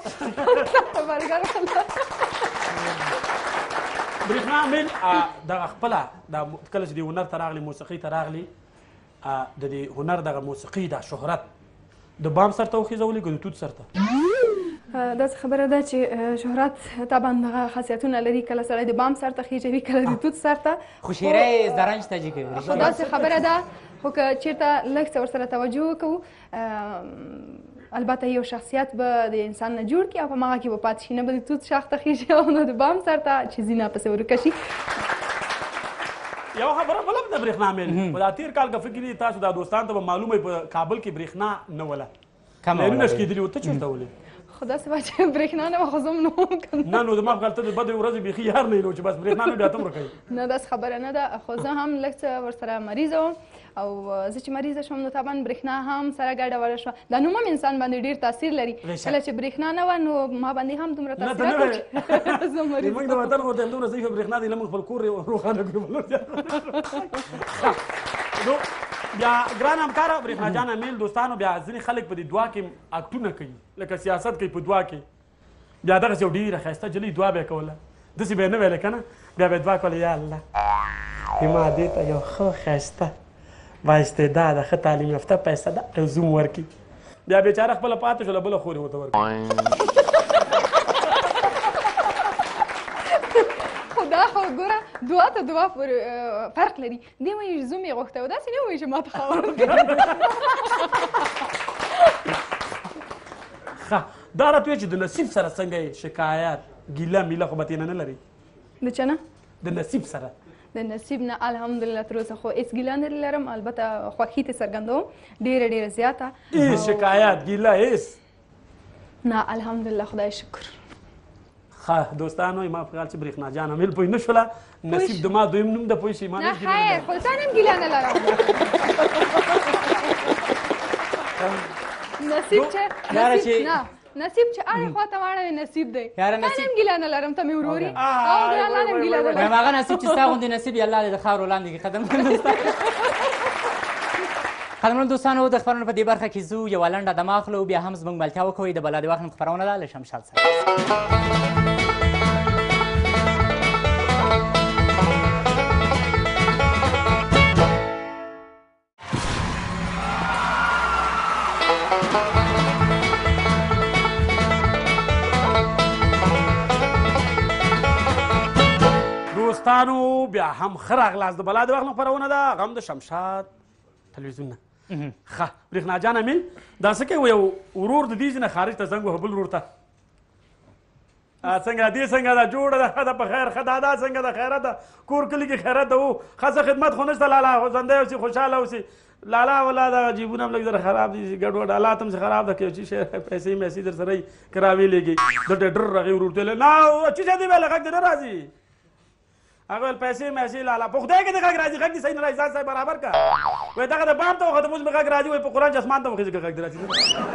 برېښنا میل دغه خپله کله چې د هنر ته راغلي موسیقۍ ته راغلي د دې هنر دغه موسیقي دا شهرت د بام سر ته وخېځولي که د توت سر ته داسې خبره ده چې شهرت طبعا دغه خاصیتونه لري کله سړی د بام سر ته خېژوي کله د توت سر ته خو شیره یې زرنج ته جي کوي خو داسې خبره ده خو که چېرته لږ څه ورسره توجه وکړو البته یو شخصیت به د انسان نه جوړ کړي او په هغه کې به پاتې شي نه به د توت شاخ ته خېژي او نه د بام سر ته چې ځینه پسې ورکه شي یو خبره بله هم د برېښنا میل په دا تېر کال که فکر یې تاسو دا دوستانو ته به معلومه په کابل کې برېښنا نه وله لایرونه شکېدلي وو ته چېرته ولې خو داسې وه چې برېښنا نه وه خو زه هم نه وم نه نو زما په خیال ته د بدې ورځې بیخي یار نه یې چې بس برېښنا نه بیا ته هم ورکوي نه داسې خبره نه ده خو زه هم لږ څه ورسره مریضه وم او زه چې مریضه شوم نو طبعا برېښنا هم سره ګډه وړه شوه دا نوم هم انسان باندې ډېر تاثیر لري کله چې برېښنا نه وه نو ما باندې هم دومره تاثیرات وکړي موږ د وطن خو ته دومره ضعیفه برېښنا دی له موږ خپل کور روښانه کړو بیا ګران همکاره برېښنا جان امیل دوستانو بیا ځینې خلک په دې دعا کې اکټونه کوي لکه سیاست کوي په دعا کې بیا دغسې یو ډېره ښایسته جلۍ دعا به یې کوله داسې به یې نه ویله که نه بیا به یې دعا کوله یا الله ما دې ته یو ښه ښایسته بااستعداده ښه تعلیم یافته پیسه ده یو زوم ورکړي بیا بېچاره خپله پاتې شوله بله خور یې ورته ورکړي دا خو ګوره دعا ته دعا پورې فرق لري دې وایي زوم یې غوښتی و داسې نه وایي چې ما ته خبر ښه دا راته وایي چې د نصیب سره څنګه یې شکایت ګیله میله خو به تېنه نه لري د چه نه د نصیب سره د نصیب نه الحمدلله تر اوسه خو هېڅ ګیله نه لرم البته خوښي ترې څرګندوم ډېره ډېره زیاته هېڅ شکایت ګیله هېڅ نه الحمدلله خدای شکر ښه دوستانو ما په خیال چې برېښنا جان امیل پوه نه شوله نصیب د ما دویم نوم ده پوه شي ما نه خیر خو تا هم ګیله نه لرم نصیب چې نصیب چې هرې خوا ته واړوې نصیب دی تا هم ګیله نه لرم ته مې وروري او د الله نه هم ګیله نه لرم هغه نصیب چې ستا غوندې نصیب یې الله دې د خاورو لاندې کړي قدرمن دوستان قدرمن دوستانو د خپرونو په دې برخه کې ځو یوه لنډه دمه اخلو بیا هم زموږ ملتیا وکوئ د بلا د وخت خپرونه ده له شمشاد سره دوستانو بیا هم ښه راغلاست. د بلا د وخت نه خپرونه ده، هغه هم د شمشاد تلویزیون نه. ښه برېښنا جان امین دا څه کوي؟ یو ورور د دې ځای نه خارج ته زنګ وهه بل ورور ته. څنګه دې څنګه ده؟ جوړه ده، ښه ده، په خیر ښه ده. دا څنګه ده؟ خیرت ده؟ کور کلي کې خیرت ده؟ و ښه خدمت خو نشته لالا، ژوندی اوسي، خوشحاله اوسي. لالا والا دا جیبونه هم لږ ذره خراب دي، ګډوډ حالات هم خراب ده. که یو چیز پیسې میسې در سره یي که راویلېږي د ډر هغې ورور ته نه چیز دې ویله غږ دې نه راځي. هغه ویل پیسې میسې لالا په خدای کې دې غږ راځي، غږ دې صحیح نه راځي، ځان صحیح برابر که. وایي دغه د بام ته وخته اوس مې غږ راځي، وایي په قرآن چې اسمان ته وخېږي که غږ دې راځي.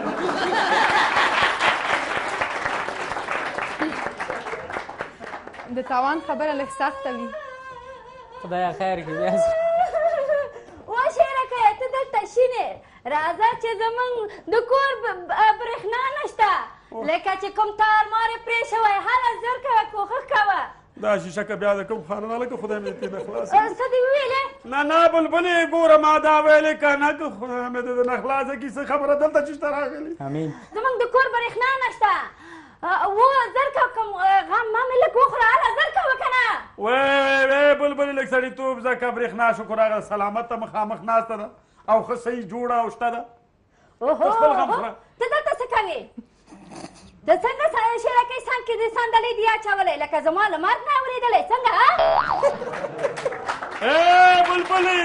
د تاوان خبره لږ سخته وي. خدایا خیر کړي. بیا وا شیرکه ته دلته شینې راځه چې زمونږ د کور برېښنا نشته، لکه چې کوم تار مارې پرې شوی هله زر کوه کوښښ کوه. دا شیشه که بیا د کوم خانه لکه خدای مې دې نه خلاص. څه دې وویلې؟ نه بلبلې ګوره ما دا ویلې که نه که خدای مې دې نه خلاصه کړي. څه خبره دلته چېشته راغلي؟ امین. زمونږ د کور برېښنا نشته. و زر کوه کوم غم ما مې لږ وخوره هله زر کوه که نه. وی بلبلې لږ سړیتوب زده که برېښنا شکر هغه سلامت ته مخامخ ناسته ده او ښه صحیح جوړه او شته ده. خپل غم خوره. ته دلته څه کوې؟ ته څنګه شیرکۍ څنګ کې دې صندلۍ دې اچولی لکه زما له مرګ نه اورېدلی څنګه؟ بلبلې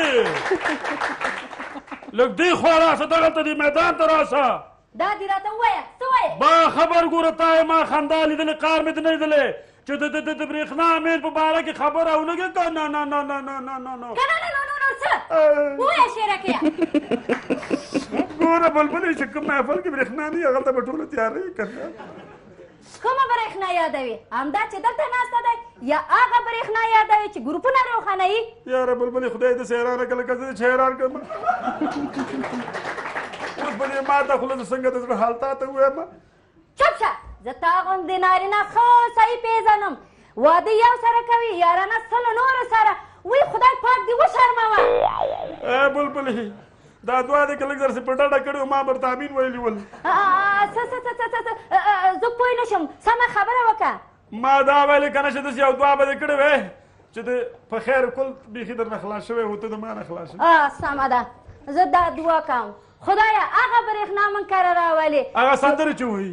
لږ دې خوا راشه، دغلته دې میدان ته راشه. دا دې راته ووایه څه وایې؟ با خبر ګوره تا یې ما خندا لیدلې قار مې ته نه لیدلی چې د برېښنا امین په باره کې خبره ونه کړې که نه نه نه نه نه نه نه که نه نه نو څه ووایه شیرکیه. ګوره بلبلې چې کوم محفل کې برېښنا نه وي هغلته به ټوله تیاره وي که نه. کومه برېښنا یادوي؟ همدا چې دلته ناسته دی یا هغه برېښنا یادوي چې ګروپونه روښانوي؟ یاره بلبلې خدای داسې حیرانه کړه لکه زه چې حیران کړم. اوس به دې ما ته خوله زه څنګه د زړه حال تا ته ووایم؟ چپ شه، زه تا غوندې نارینه ښه صحیح پېژنم. واده یو سره کوي، یارانه سلو نورو سره. وی خدای پاک دې وشرموه. بلبلې دا دعا دې که لږ درسې په ډډه کړې ما به ورته امین ویلي ول. زه پوه نه شم، سمه خبره وکړه. ما دا ویلې که نه چې داسې یو دعا به دې کړې وې چې د په خیر کل بیخي درنه خلاص شوی و ته د ما نه خلاص شوې. سمه ده، زه دا دعا کوم خدایه هغه برېښنا من کره راولې. هغه سندرې چې وایي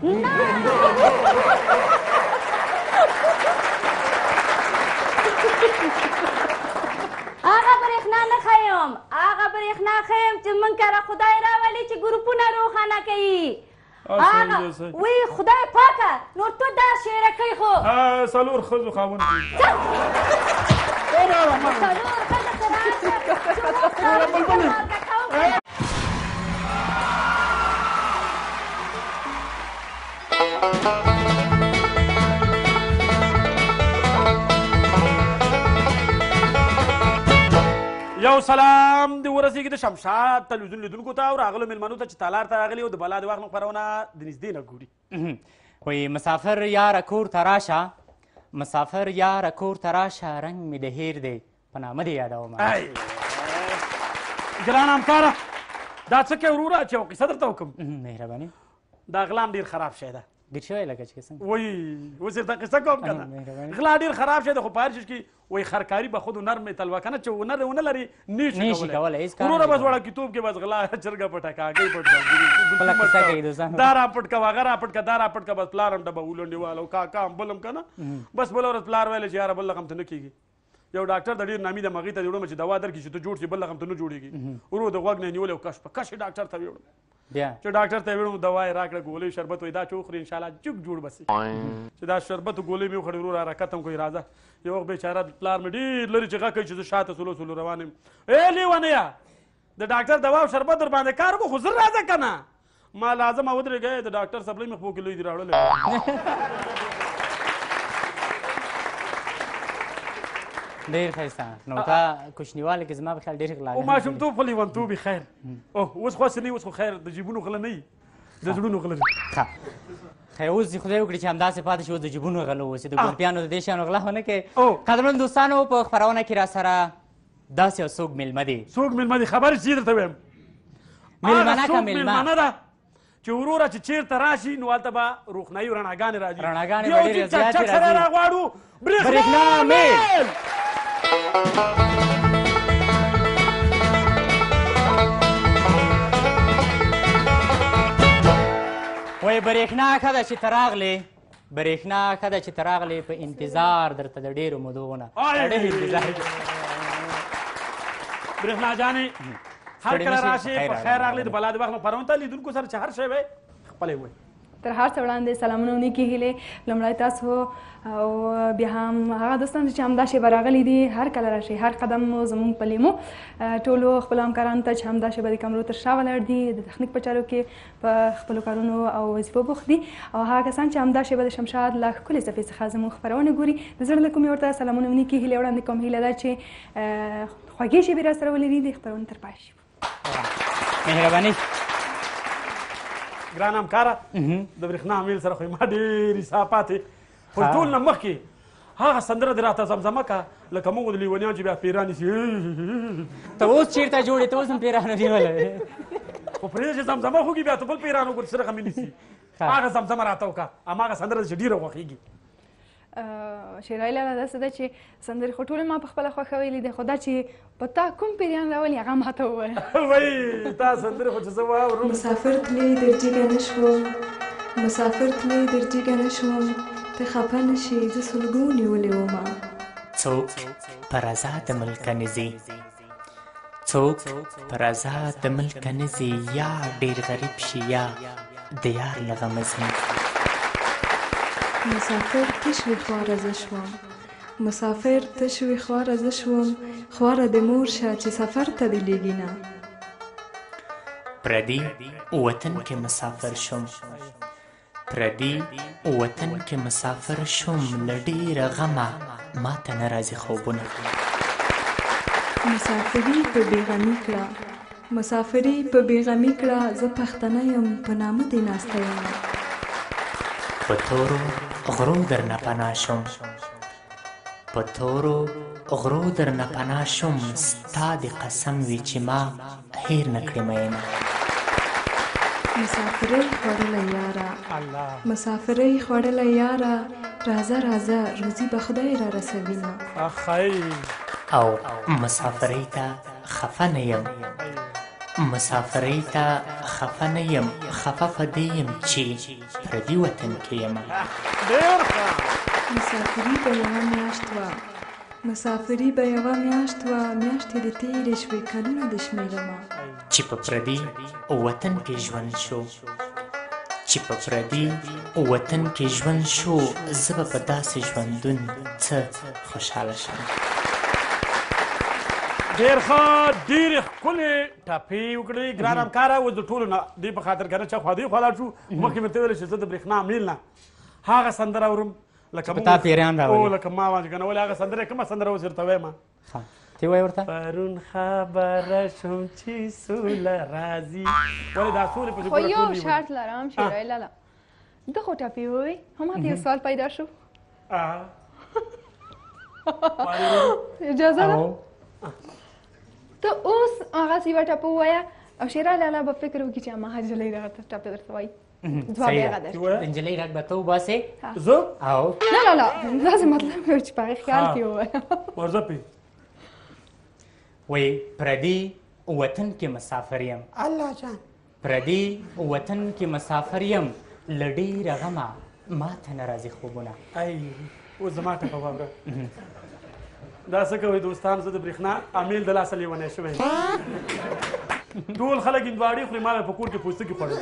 هغه برېښنا نه ښیم، هغه برېښنا ښیم چې من کره خدای راولي چې ګروپونه روښانه کوي. وی خدای پاکه نور تو دا شیرکۍ خو څلور ښځو خاوند څلور ښځو یو سلام دې ورسېږي د شمشاد تلویزیون لیدونکو ته او راغلو مېلمنو ته چې تالار ته راغلي او د بلا د وخت نه خپرونه د نږدې نه ګوري. وایي مسافر یاره کور ته راشه، مسافر یاره کور ته راشه، رنګ مې د هیر دی په نامه دې یادومه. ګران همکاره دا څه کوې وروره چې یو قصه درته وکړم؟ مهرباني. دا غلام ډېر خراب شی ده. ډېر شوی لکه چې څنګه؟ وایي اوس درته قصه کوم که نه. غلا ډېر خراب شی ده خو په هر شي کې وایي خرکاري به خود نرم تلوه که نه چې نر ونه لري نیشي کولی. وروره بس وړه کتوب کې بس غلا چرګه پټه کاږۍ پټ دا را پټ کوه هغه را پټ که دا را پټ که بس پلار هم ډبه ولنډېوال او کاکا هم بل هم که نه بس بله ورځ پلار ویلی چې یاره بل رقم ته نه کېږي. یو ډاکټر د ډېر نامي د مغې ته وړم چې دوا درکړي چې ته جوړ شي بل رقم ته نه جوړېږي. ورو د غوږ نه یې نیولی او کش په کش یې ډاکټر ته ویوړم چې ډاکټر ته یې ویړم دوا یې راکړه ګولۍ شربت وایي دا چې وخوري انشاءالله جګ جوړ به سي. چې دا شربت ګولۍ مې وخوړې ورور حرکت هم کوي راځه. یو وخت بېچاره پلار مې ډېر لرې چې غږ کوي چې زه شاته سلو روان یم. لیونیه د ډاکټر دوا او شربت در باندې کار وکړو خو زر راځه که نه. ما لازمه ودرېږی د ډاکټر سپلۍ مې خپو کې لوی دي راوړلی. ډېر ښایسته. نو تا کوچنیوالي کې زما په خیال ډېر غلاګانې او ماشومتوب خو لیونتوب یې خیر. اوس خو هسې نه اوس خو خیر د جیبونو غله نه وي د زړونو غله دي. خیر اوس دې خدای وکړي چې همداسې پاتې شي اوس د جیبونو غله اوسي د ګلپیانو د دې شیانو غلا ونه کوې. قدرمن دوستانو په خپرونه کې را سره داسې یو څوک مېلمه دی. څوک مېلمه دی خبرې چې درته ویم مېلمنه که مېلمه چې وروره چې چېرته راشي نو هلته به روښنایي رڼاګانې راځي رڼاګانې به ډېرې زیاتې چک سره راغواړو برېښنا میل وایي برېښنا ښه ده چې ته راغلې برېښنا ښه ده چې ته راغلې په انتظار درته د ډېرو مودو نه ډېر انتظار برېښنا جانې هر کله راشئ په خیر راغلې د بلا د وخت پرون ته لیدونکو سره چې هر شی وی خپلی وی تر هر څه وړاندې سلامونه او نیکې هیلې لومړی تاسو او بیا هم هغه دوستان چې همدا شیبه راغلي دي هر کله راشئ هر قدم مو زموږ په لیمو ټولو خپلو همکارانو ته چې همدا شیبه د کمرو تر شا ولاړ دي د تخنیک په چارو کې په خپلو کارونو او وظیفو بوخت دي او هغه کسان چې همدا شیبه د شمشاد له ښکلې صفحې څخه زموږ خپرونې ګوري د زړه له کومې ورته سلامونه او نیکې هیلې وړاندې کوم هیله ده چې خوږې شیبې راسره ولري د خپرونې تر پای شي مهرباني ګران همکاره د برېښنا میل سره خو ما ډېر حساب پاتې خو ټول نه مخکې هغه سندره دې راته زمزمه که لکه موږ د لیونیان چې بیا پیران نیسي ته اوس چېرته جوړې ته اوس هم پیران نیولی خو پرېږده چې زمزمه خوږي بیا ته بل پیران وګورې سره مې نیسي هغه زمزمه راته وکړه هماغه سندره چې ډېره خوښېږي شیرای لاله داسې ده چې سندرې خو ټولې ما په خپله خوښولې دي خو دا چې په تا کوم پیریان راولي هغه ماته ووایه وایي تا سندرې خو چې زه واورم مسافر تللی در جګه نه شوم مسافر تللی در جګه نه شوم ته خفه نه شي زه سلګو نیولې ومه څوک په رضا د ملکه نه ځي څوک په رضا د ملکه نه ځي یا ډېر غریب شي یا د یار له غمه ځي مسافر تشوي خواره زه شوم مسافر تشوي خواره زه شوم خواره د مور شه چې سفر ته دې لیږي نه پردي وطن کې مسافر شوم پردي وطن کې مسافر شوم له ډېره غمه ماته نه راځي خوبونه مسافري په بېغمي کړه مسافري په بېغمي کړه زه پښتنه یم په نامه دې ناسته یم په تورو غرو درنه پناه شوم په تورو غرو درنه پناه شوم ستا د قسم وي چې ما هیر نه کړې مینه مسافرۍ خوړلی یاره مسافرۍ خوړلی یاره راځه راځه روزي به خدای را رسوینه او مسافرۍ ته خفه نه یم مسافرۍ ته خفه نه یم خفه په دې یم چې پردي وطن کې یم مسافري به یوه میاشت وه مسافري به یوه میاشت وه میاشتې دې تېرې شوې کلونه دې شمېرمه چې په پردي وطن کې ژوند شو چې په پردي وطن کې ژوند شو زه به په داسې ژوندون څه خوشحاله شم ډېر ښه ډېرې ښکلې ټپې وکړې ګران همکاره اوس د ټولو نه دې په خاطر که نه چا خوا دې خوا لاړ شو مخکې مې ورته ویل چې زه د برېښنا میل نه هغه سندره اورم لکه په تا پیریان راولي لکه ما وانه که نه ولې هغه سندره کومه سندره اوس درته وایم ته وایې ورته پرون خبره شوم چې سوله راځي ولې دا سولې پسې خو یو شرط لرم شیرای لاله ده خو ټپې ووایي هم ماته یو سوال پیدا شو اجازه ده ته اوس هغسې یوه ټپه ووایه او شیرای لاله به فکر وکړي چې هماغه نجلۍ دغه ټپه درته وایي ځواب یې هغه درکړي د نجلۍ غږ به ته وباسې زه او نه داسې مطلب یو چې په هغې خیال کې ووایه ورځه پې وایي پردي وطن کې مسافر یم الله جان پردي وطن کې مسافر یم له ډېره غمه ماته نه راځي خوبونه ای اوس زما ټپه واوره دا څه کوئ دوستان زه د برېښنا امیل د لاسه لیونی شوی ټول خلک هندواړې خوري ما په کور کې پوستکي خوړل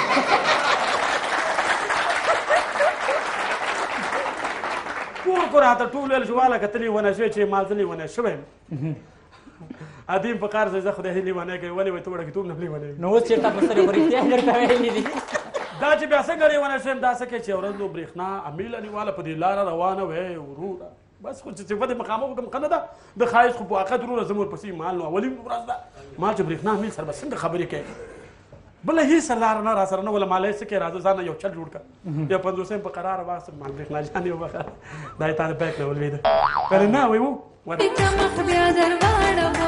ټول کور راته ټول ویل چې واله که ته لیونی شوی چې ما زه لیونی شوی یم ادیم په کار زه خدای لیونی کوي ولې وایي ته وړه کتوب نه لیونی نو اوس چېرته په سره رښتیا درته ویلي دي دا چې بیا څنګه لیونی شویم دا څه کوي چې ورځ نو برېښنا امیل انیواله په دې لاره روانه وی وروره بس خو چې صفت مخامخ وکړم ښه نه ده د ښایست خو په حقیقت وروره زه ورپسې مال نو اولي ورځ ده ما چې برېښنا امیل سره به څنګه خبرې کوې بله هېڅ لاره نه را سره نه وله مالی څه کوې راځه ځان یو چل جوړ کړه یا پنځوسیم په قراره واخېستم مال برېښنا جان یې وبخه دا یې تا د بیک نه ولوېده کنې نه وایي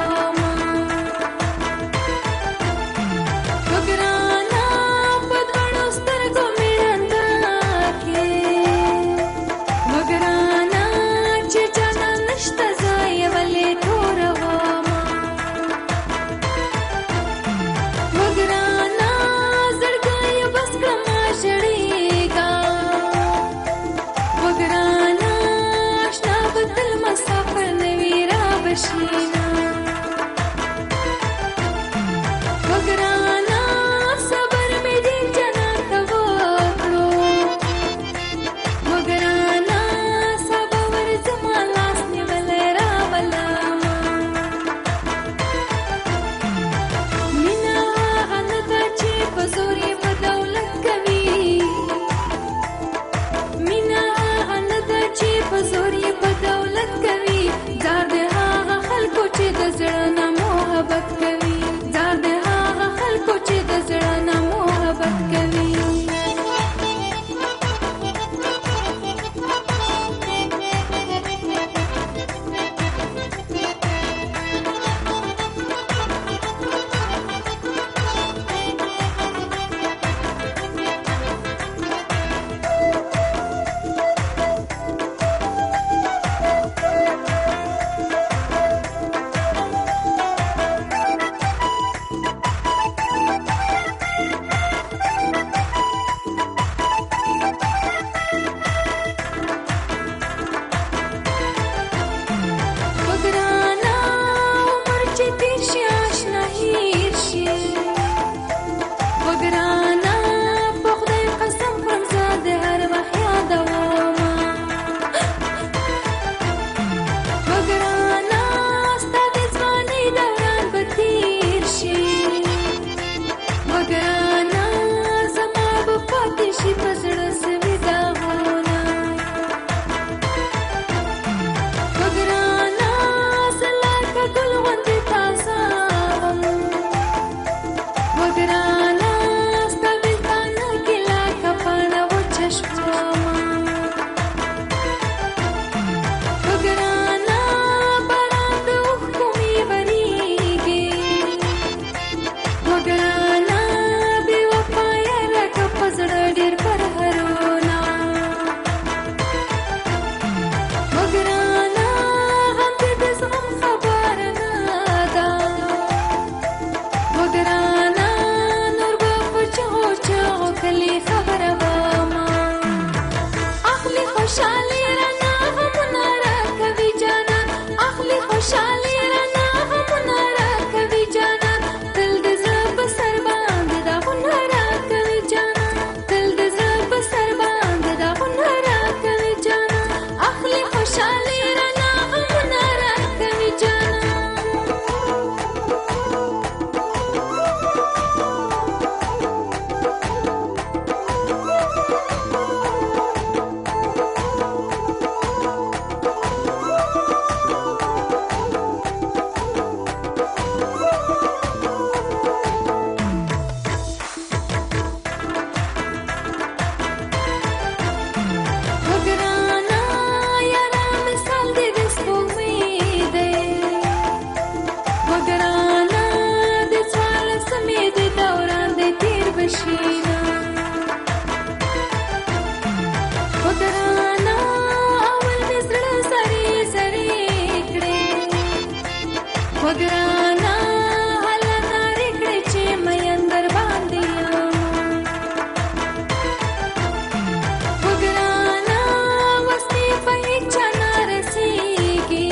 ګرانه په دواړو شینا وګرانا اول مې زړه سرې سرې کړې وګرانا هله نارې کړې چې مې اندر باندې وګرانا وستې په هیڅ چا نه رسېږي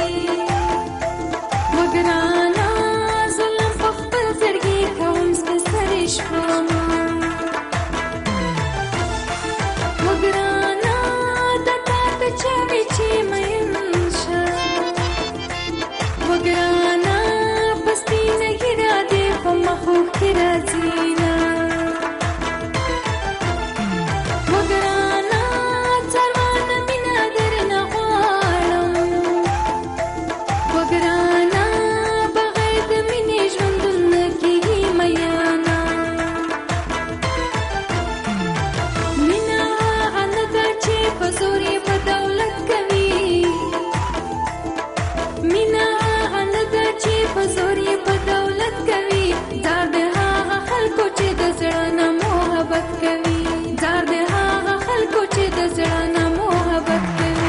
وګرانا ظلم په خپل زړګي کوم سپېڅلې شپه وګرانا د تا ته چاوي چې مین شه وګرانا په سپینه ږیره دې په مخو کې راځي نه وګرانا څروانه مینه درنه غواړم وګرانا بغیر د مینې ژوندون نه کېږي میانا مینه هغه نه ده چې په زور یې په دولت کوي مینه هغه نه ده چې په زور یې په دولت کوي ځار د هغه خلکو چې د زړه نه محبت کوي ځار د هغه خلکو چې د زړه نه محبت کوي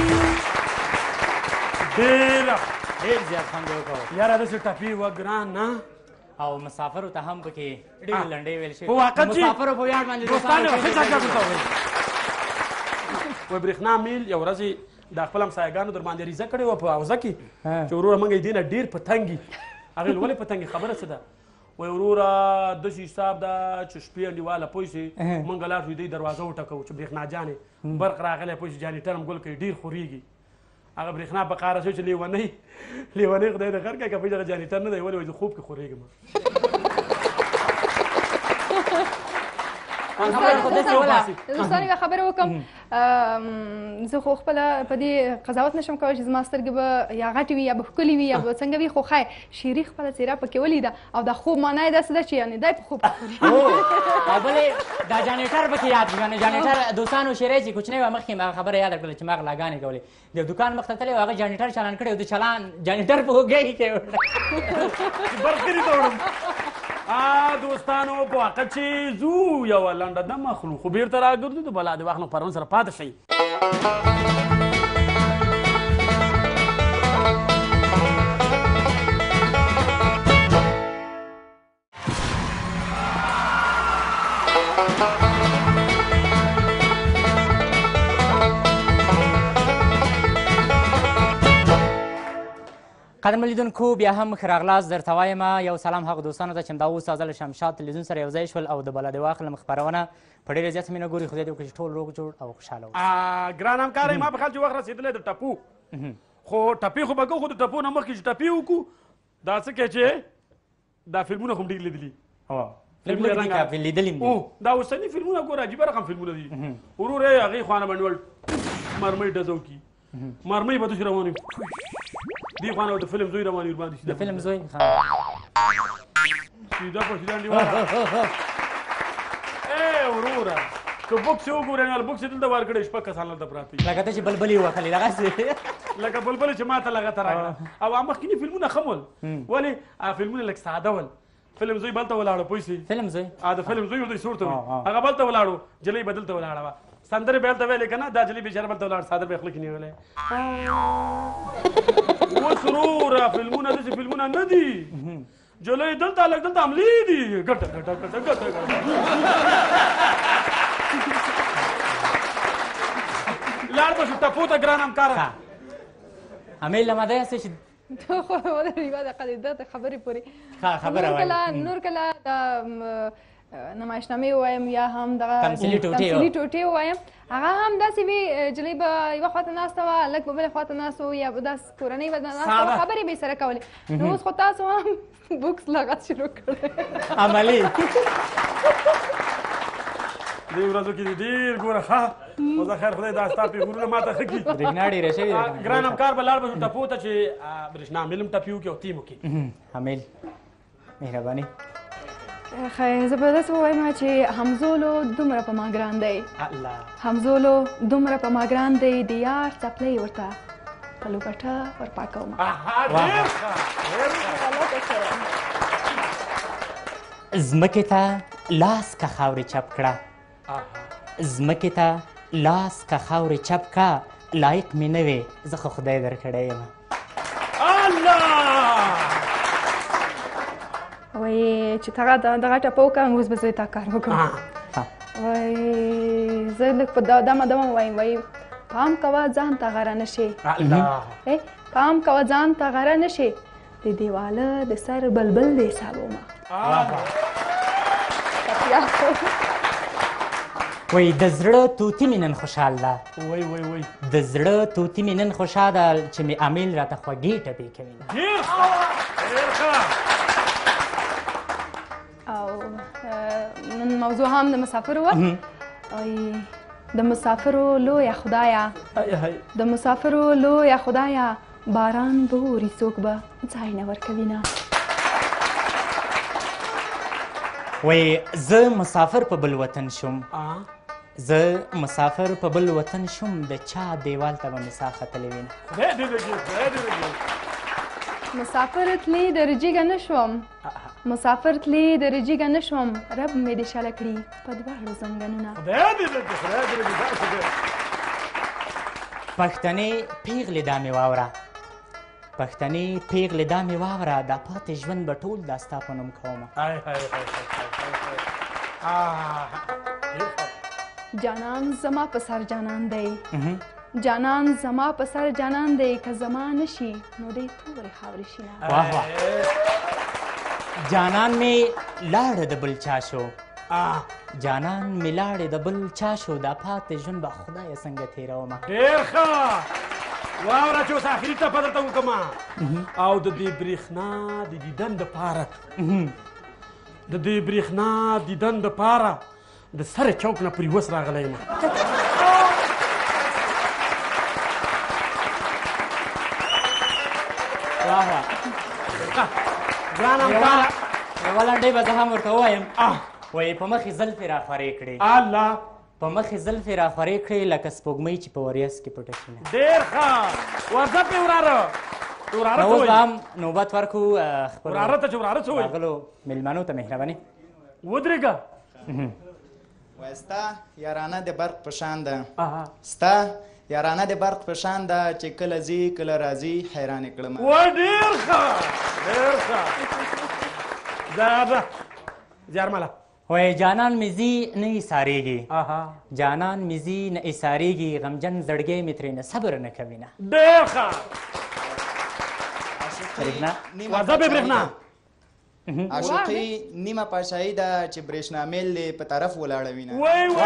ډېر زیات خوند یې وکړو یاره داسې ټپي وه ګران نه او مسافرو ته هم پکې ډېرې لنډۍ ویل شوي په واقع چې مسافرو په ویاړ باندې دوستانو ښه چا ورته وویل وایي برېښنا میل یو ورځ د خپل همسایګانو در باندې ریزه کړې وه په حوزه کې چې وروره موږ یې دې نه ډېر په تنګي هغې ولې په تنګي خبره څه ده وایي وروره داسې حساب ده چې شپې انډیواله پوه شي موږ لاړ شو دې دروازه وټکوو چې برېښنا جانې برق راغلی پوه شي جانېټر هم ګل کوي ډېر خورېږي هغه برېښنا په قاره شو چې لیونۍ خدای د خیر کوي که په دغه جانېټر نه دی ولې وایي زه خوب کې خورېږم دوستانو یوه خبره وکړم زه خو خپله په دې قضاوت نشم کولی چې زما سترګې به یا غټې وي یا به ښکلې وي یا به څنګه وي خو خیر شیري خپله څېره پکې ولیده او دا خوب معنا یې داسې ده چې یعنې دی په خوب کې خوري او بلې دا جانېټر پکې یاد شو یعنې جانېټر دوستانو شیرې چې کوچنی وه مخکې مې هغه خبره یاده کړله چې ما غلاګانې کولې د دوکان مخ ته تللی و هغه جانېټر چالان کړی و د چالان جانېټر په هوګۍ کې برقري ته وړم دوستانو په واقع چې ځو یوه لنډه دمه خلو خو بېرته راګرځو د بلا د وخت نه پرون سره پاتې شئ قدرمن لیدونکو بیا هم ښه راغلاست درته وایم یو سلام هغو دوستانو ته چې همدا اوس تازه له شمشاد تلویزیون سره یو ځای شول او د بلا د واخلم خپرونه په ډېره زیاته مینه ګوري خدای دې وکړي چې ټول روغ جوړ او خوشحاله اوسي ګران همکاره ما په خیال چې وخت رسېدلی د ټپو خو ټپې خو به کوو خو د ټپو نه مخکې چې ټپې وکړو دا څه کوي چې دا فلمونه خو هم ډېر لیدلي لیدلي دا اوسني فلمونه ګوره عجیبه رقم فلمونه دي ورور یې هغې خوا نه باندې ول مرمۍ ډزو کي مرمۍ به داسې روانې دې خوا نه د فلم زوی روانې ورباندې د فلم زوی سیده په سیده انډیواله وروره که بوکس یې وګورې نو بوکس یې دلته ورکړی شپږ کسان هلته پراته دي لکه ته چې بلبلې وکړې دغسې لکه بلبلې چې ما ته لغته راکړه او مخکیني فلمونه ښه ول ولې فلمونه لږ ساده ول فلم زوی بلته ولاړو پوه شئ فلم زوی د فلم زوی ورته سور ته وي هغه بلته ولاړو جلۍ به دلته ولاړه وه سندرې به هلته ویلې که نه دا جلۍ بېچاره بلته ولاړ څادر به یې خوله کې نیولی اوس وروره فلمونه داسې فلمونه نه دي جلۍ دلته هلک دلته حملې دي ګټه ګټه ګټه ګټه لاړ به شو ټپو ته ګران همکاره امیل لمده هستې چې ته خو ودرېږه دغه د خبرې پورې نور کله د نمایشنامې ووایم یا هم دغه تمثیلي ټوټې ووایم هغه هم داسې وي جلۍ به یوه خواته ناسته وه هلک به بلې خواته ناست و یا به داسې کورنۍ به ناسته وه خبرې به یې سره کولې نو اوس خو تاسو هم بوکس لغت شروع کړی عملي دې ورځو کې ډېر ګوره ښه اوس خیر خدای دا ستا پیغورونه ما ته ښه کړي برېښنا ډېره شوې ده ګران همکار به لاړ به شو ټپو ته چې برېښنا میل هم ټپي وکړي او تیم وکړي امیل مهرباني خیر زه به داسې ووایم چې همزولو دومره په ما ګران دی همزولو دومره په ما ګران دی د یار څپلۍ ورته په لوګټه ورپاکومه ځمکې ته لاس که خاورې چپ کړه ځمکې ته لاس که خاورې چپ کا لایق مې نه وې زه خو خدای درکړی یم وایي چې هغه دغه ټپه وکړم اوس به زه تا کار وکړم وایي زه لږ په دمه دمه وایم وایي پام کوه ځان ته غره نه شې پام کوه ځان ته غره نه شې د دیواله د سر بلبل د حسابومه وایي د زړه توتي مې نن خوشحال ده د زړه توتي مې نن خوشحال ده چې مې امیل راته خوږې ټپې کوي او نن موضوع هم د مسافرو وه د مسافرو لویه خدایه د مسافرو لویه خدایه باران به اوري څوک به ځای نه ورکوي نه وایي زه مسافر په بل وطن شوم زه مسافر په بل وطن شوم د چا دیوال ته به مې ساه ختلې وي نه مسافر تلې د رجیګه نه شوم مسافر تلې د رجیګه نه شوم رب مې دې شله کړي په دواړو زنګنونه پښتنې پیغلې دا مې واوره پښتنې پیغلې دا مې واوره دا پاتې ژوند به ټول دا ستا په نوم کومه جانان زما په سر جانان دی جانان زما په سر جانان دی که زما نشي نو دی تورې خاورې شي نه جانان مې لاړه د بل چا شو جانان مې لاړې د بل چا شو دا پاتې ژوند به خدایه څنګه تېرومه ډېر ښه واوره چې اوس آخري ټپه درته وکړمه او د دې برېښنا د دیدن دپاره د دې برېښنا دیدن دپاره د سره چوک نه پرې وس راغلی یم یوه لنډۍ به زه هم ورته ووایم وایي په مخې زلفې راخورې کړې الله په مخې زلفې راخورې کړې لکه سپوږمۍ چې په وریځ کې پټه شي نه ډېر ښه ورځه پې وراره نو اوس به هم نوبت ورکړو وراره ته چې وراره څه وایي راغلو مېلمنو ته مهرباني ودرېږه وایي ستا یارانه د برق په شان ده ستا یارانه د برق په شان ده چې کله ځي کله راځي حیرانې کړم وای ډېر ښه ډېر ښه ځه زیارمله وایي جانان مې ځي نه ایسارېږي جانان مې ځي نه ایسارېږي غمجن زړګی مې ترېنه صبر نه کوي نه ډېر ښه ورځه پې برېښنا عاشقي نیمه پاشایي ده چې برېښنا میل دې په طرف ولاړوي نه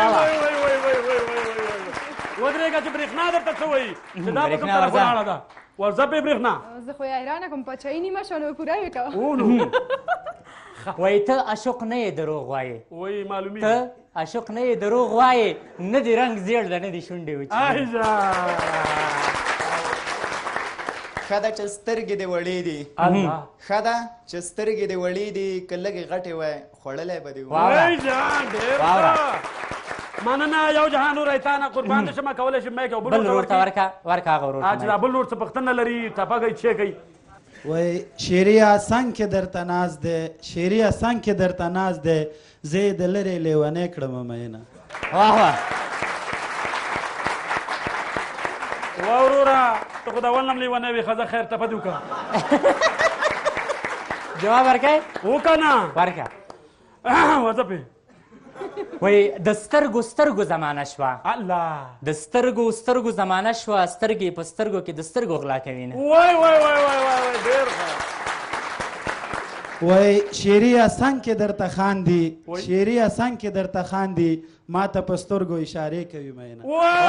ودرېږه چې برېښنا درته څه وایي چې دا په کوم طرف ولاړه ده ورځه پې برېښنا زه خو یې حیرانه کوم پاچاهي نیمه شوه نو پوره یې کوه وایي ته عاشق نه یې دروغ وایې وایي معلومېږي ته عاشق نه یې دروغ وایې نه دې رنګ زیړ ده نه دې شونډې وچې ښه ده چې سترګې دې وړې دي ښه ده چې سترګې دې وړې دي که لږې غټې وای خوړلی به دې مننه یو جهان ورای تا نه قربان دې شمه کولی شم میک او بل ورور ته ورکه هغه ورور چې دا بل ورور څه پوښتنه لري ټپه کوي چې کوي وای شیریا څنګ کې درته ناز دی شیریا څنګ کې درته ناز دی زه یې د لرې لیونی کړمه مینه واه واه وا وروره ته خو د اول نه هم لیونی وې ښځه خیر ټپه دې وکړه جواب ورکوې وکړه نه ورکه ورځه پې وایي د سترګو سترګو زمانه شوه الله د سترګو سترګو زمانه شوه سترګې په سترګو کې د سترګو غلا کوي نه وای وای وای وای وای ډېر ښه وای شیریا څنګ کې درته خاندي شیریا څنګ کې درته خاندي ما ته په سترګو اشارې کوي مینه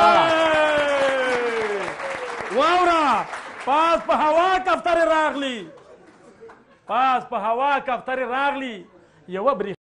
واوره پاس په هوا کفترې راغلي پاس په هوا کفترې راغلي یوه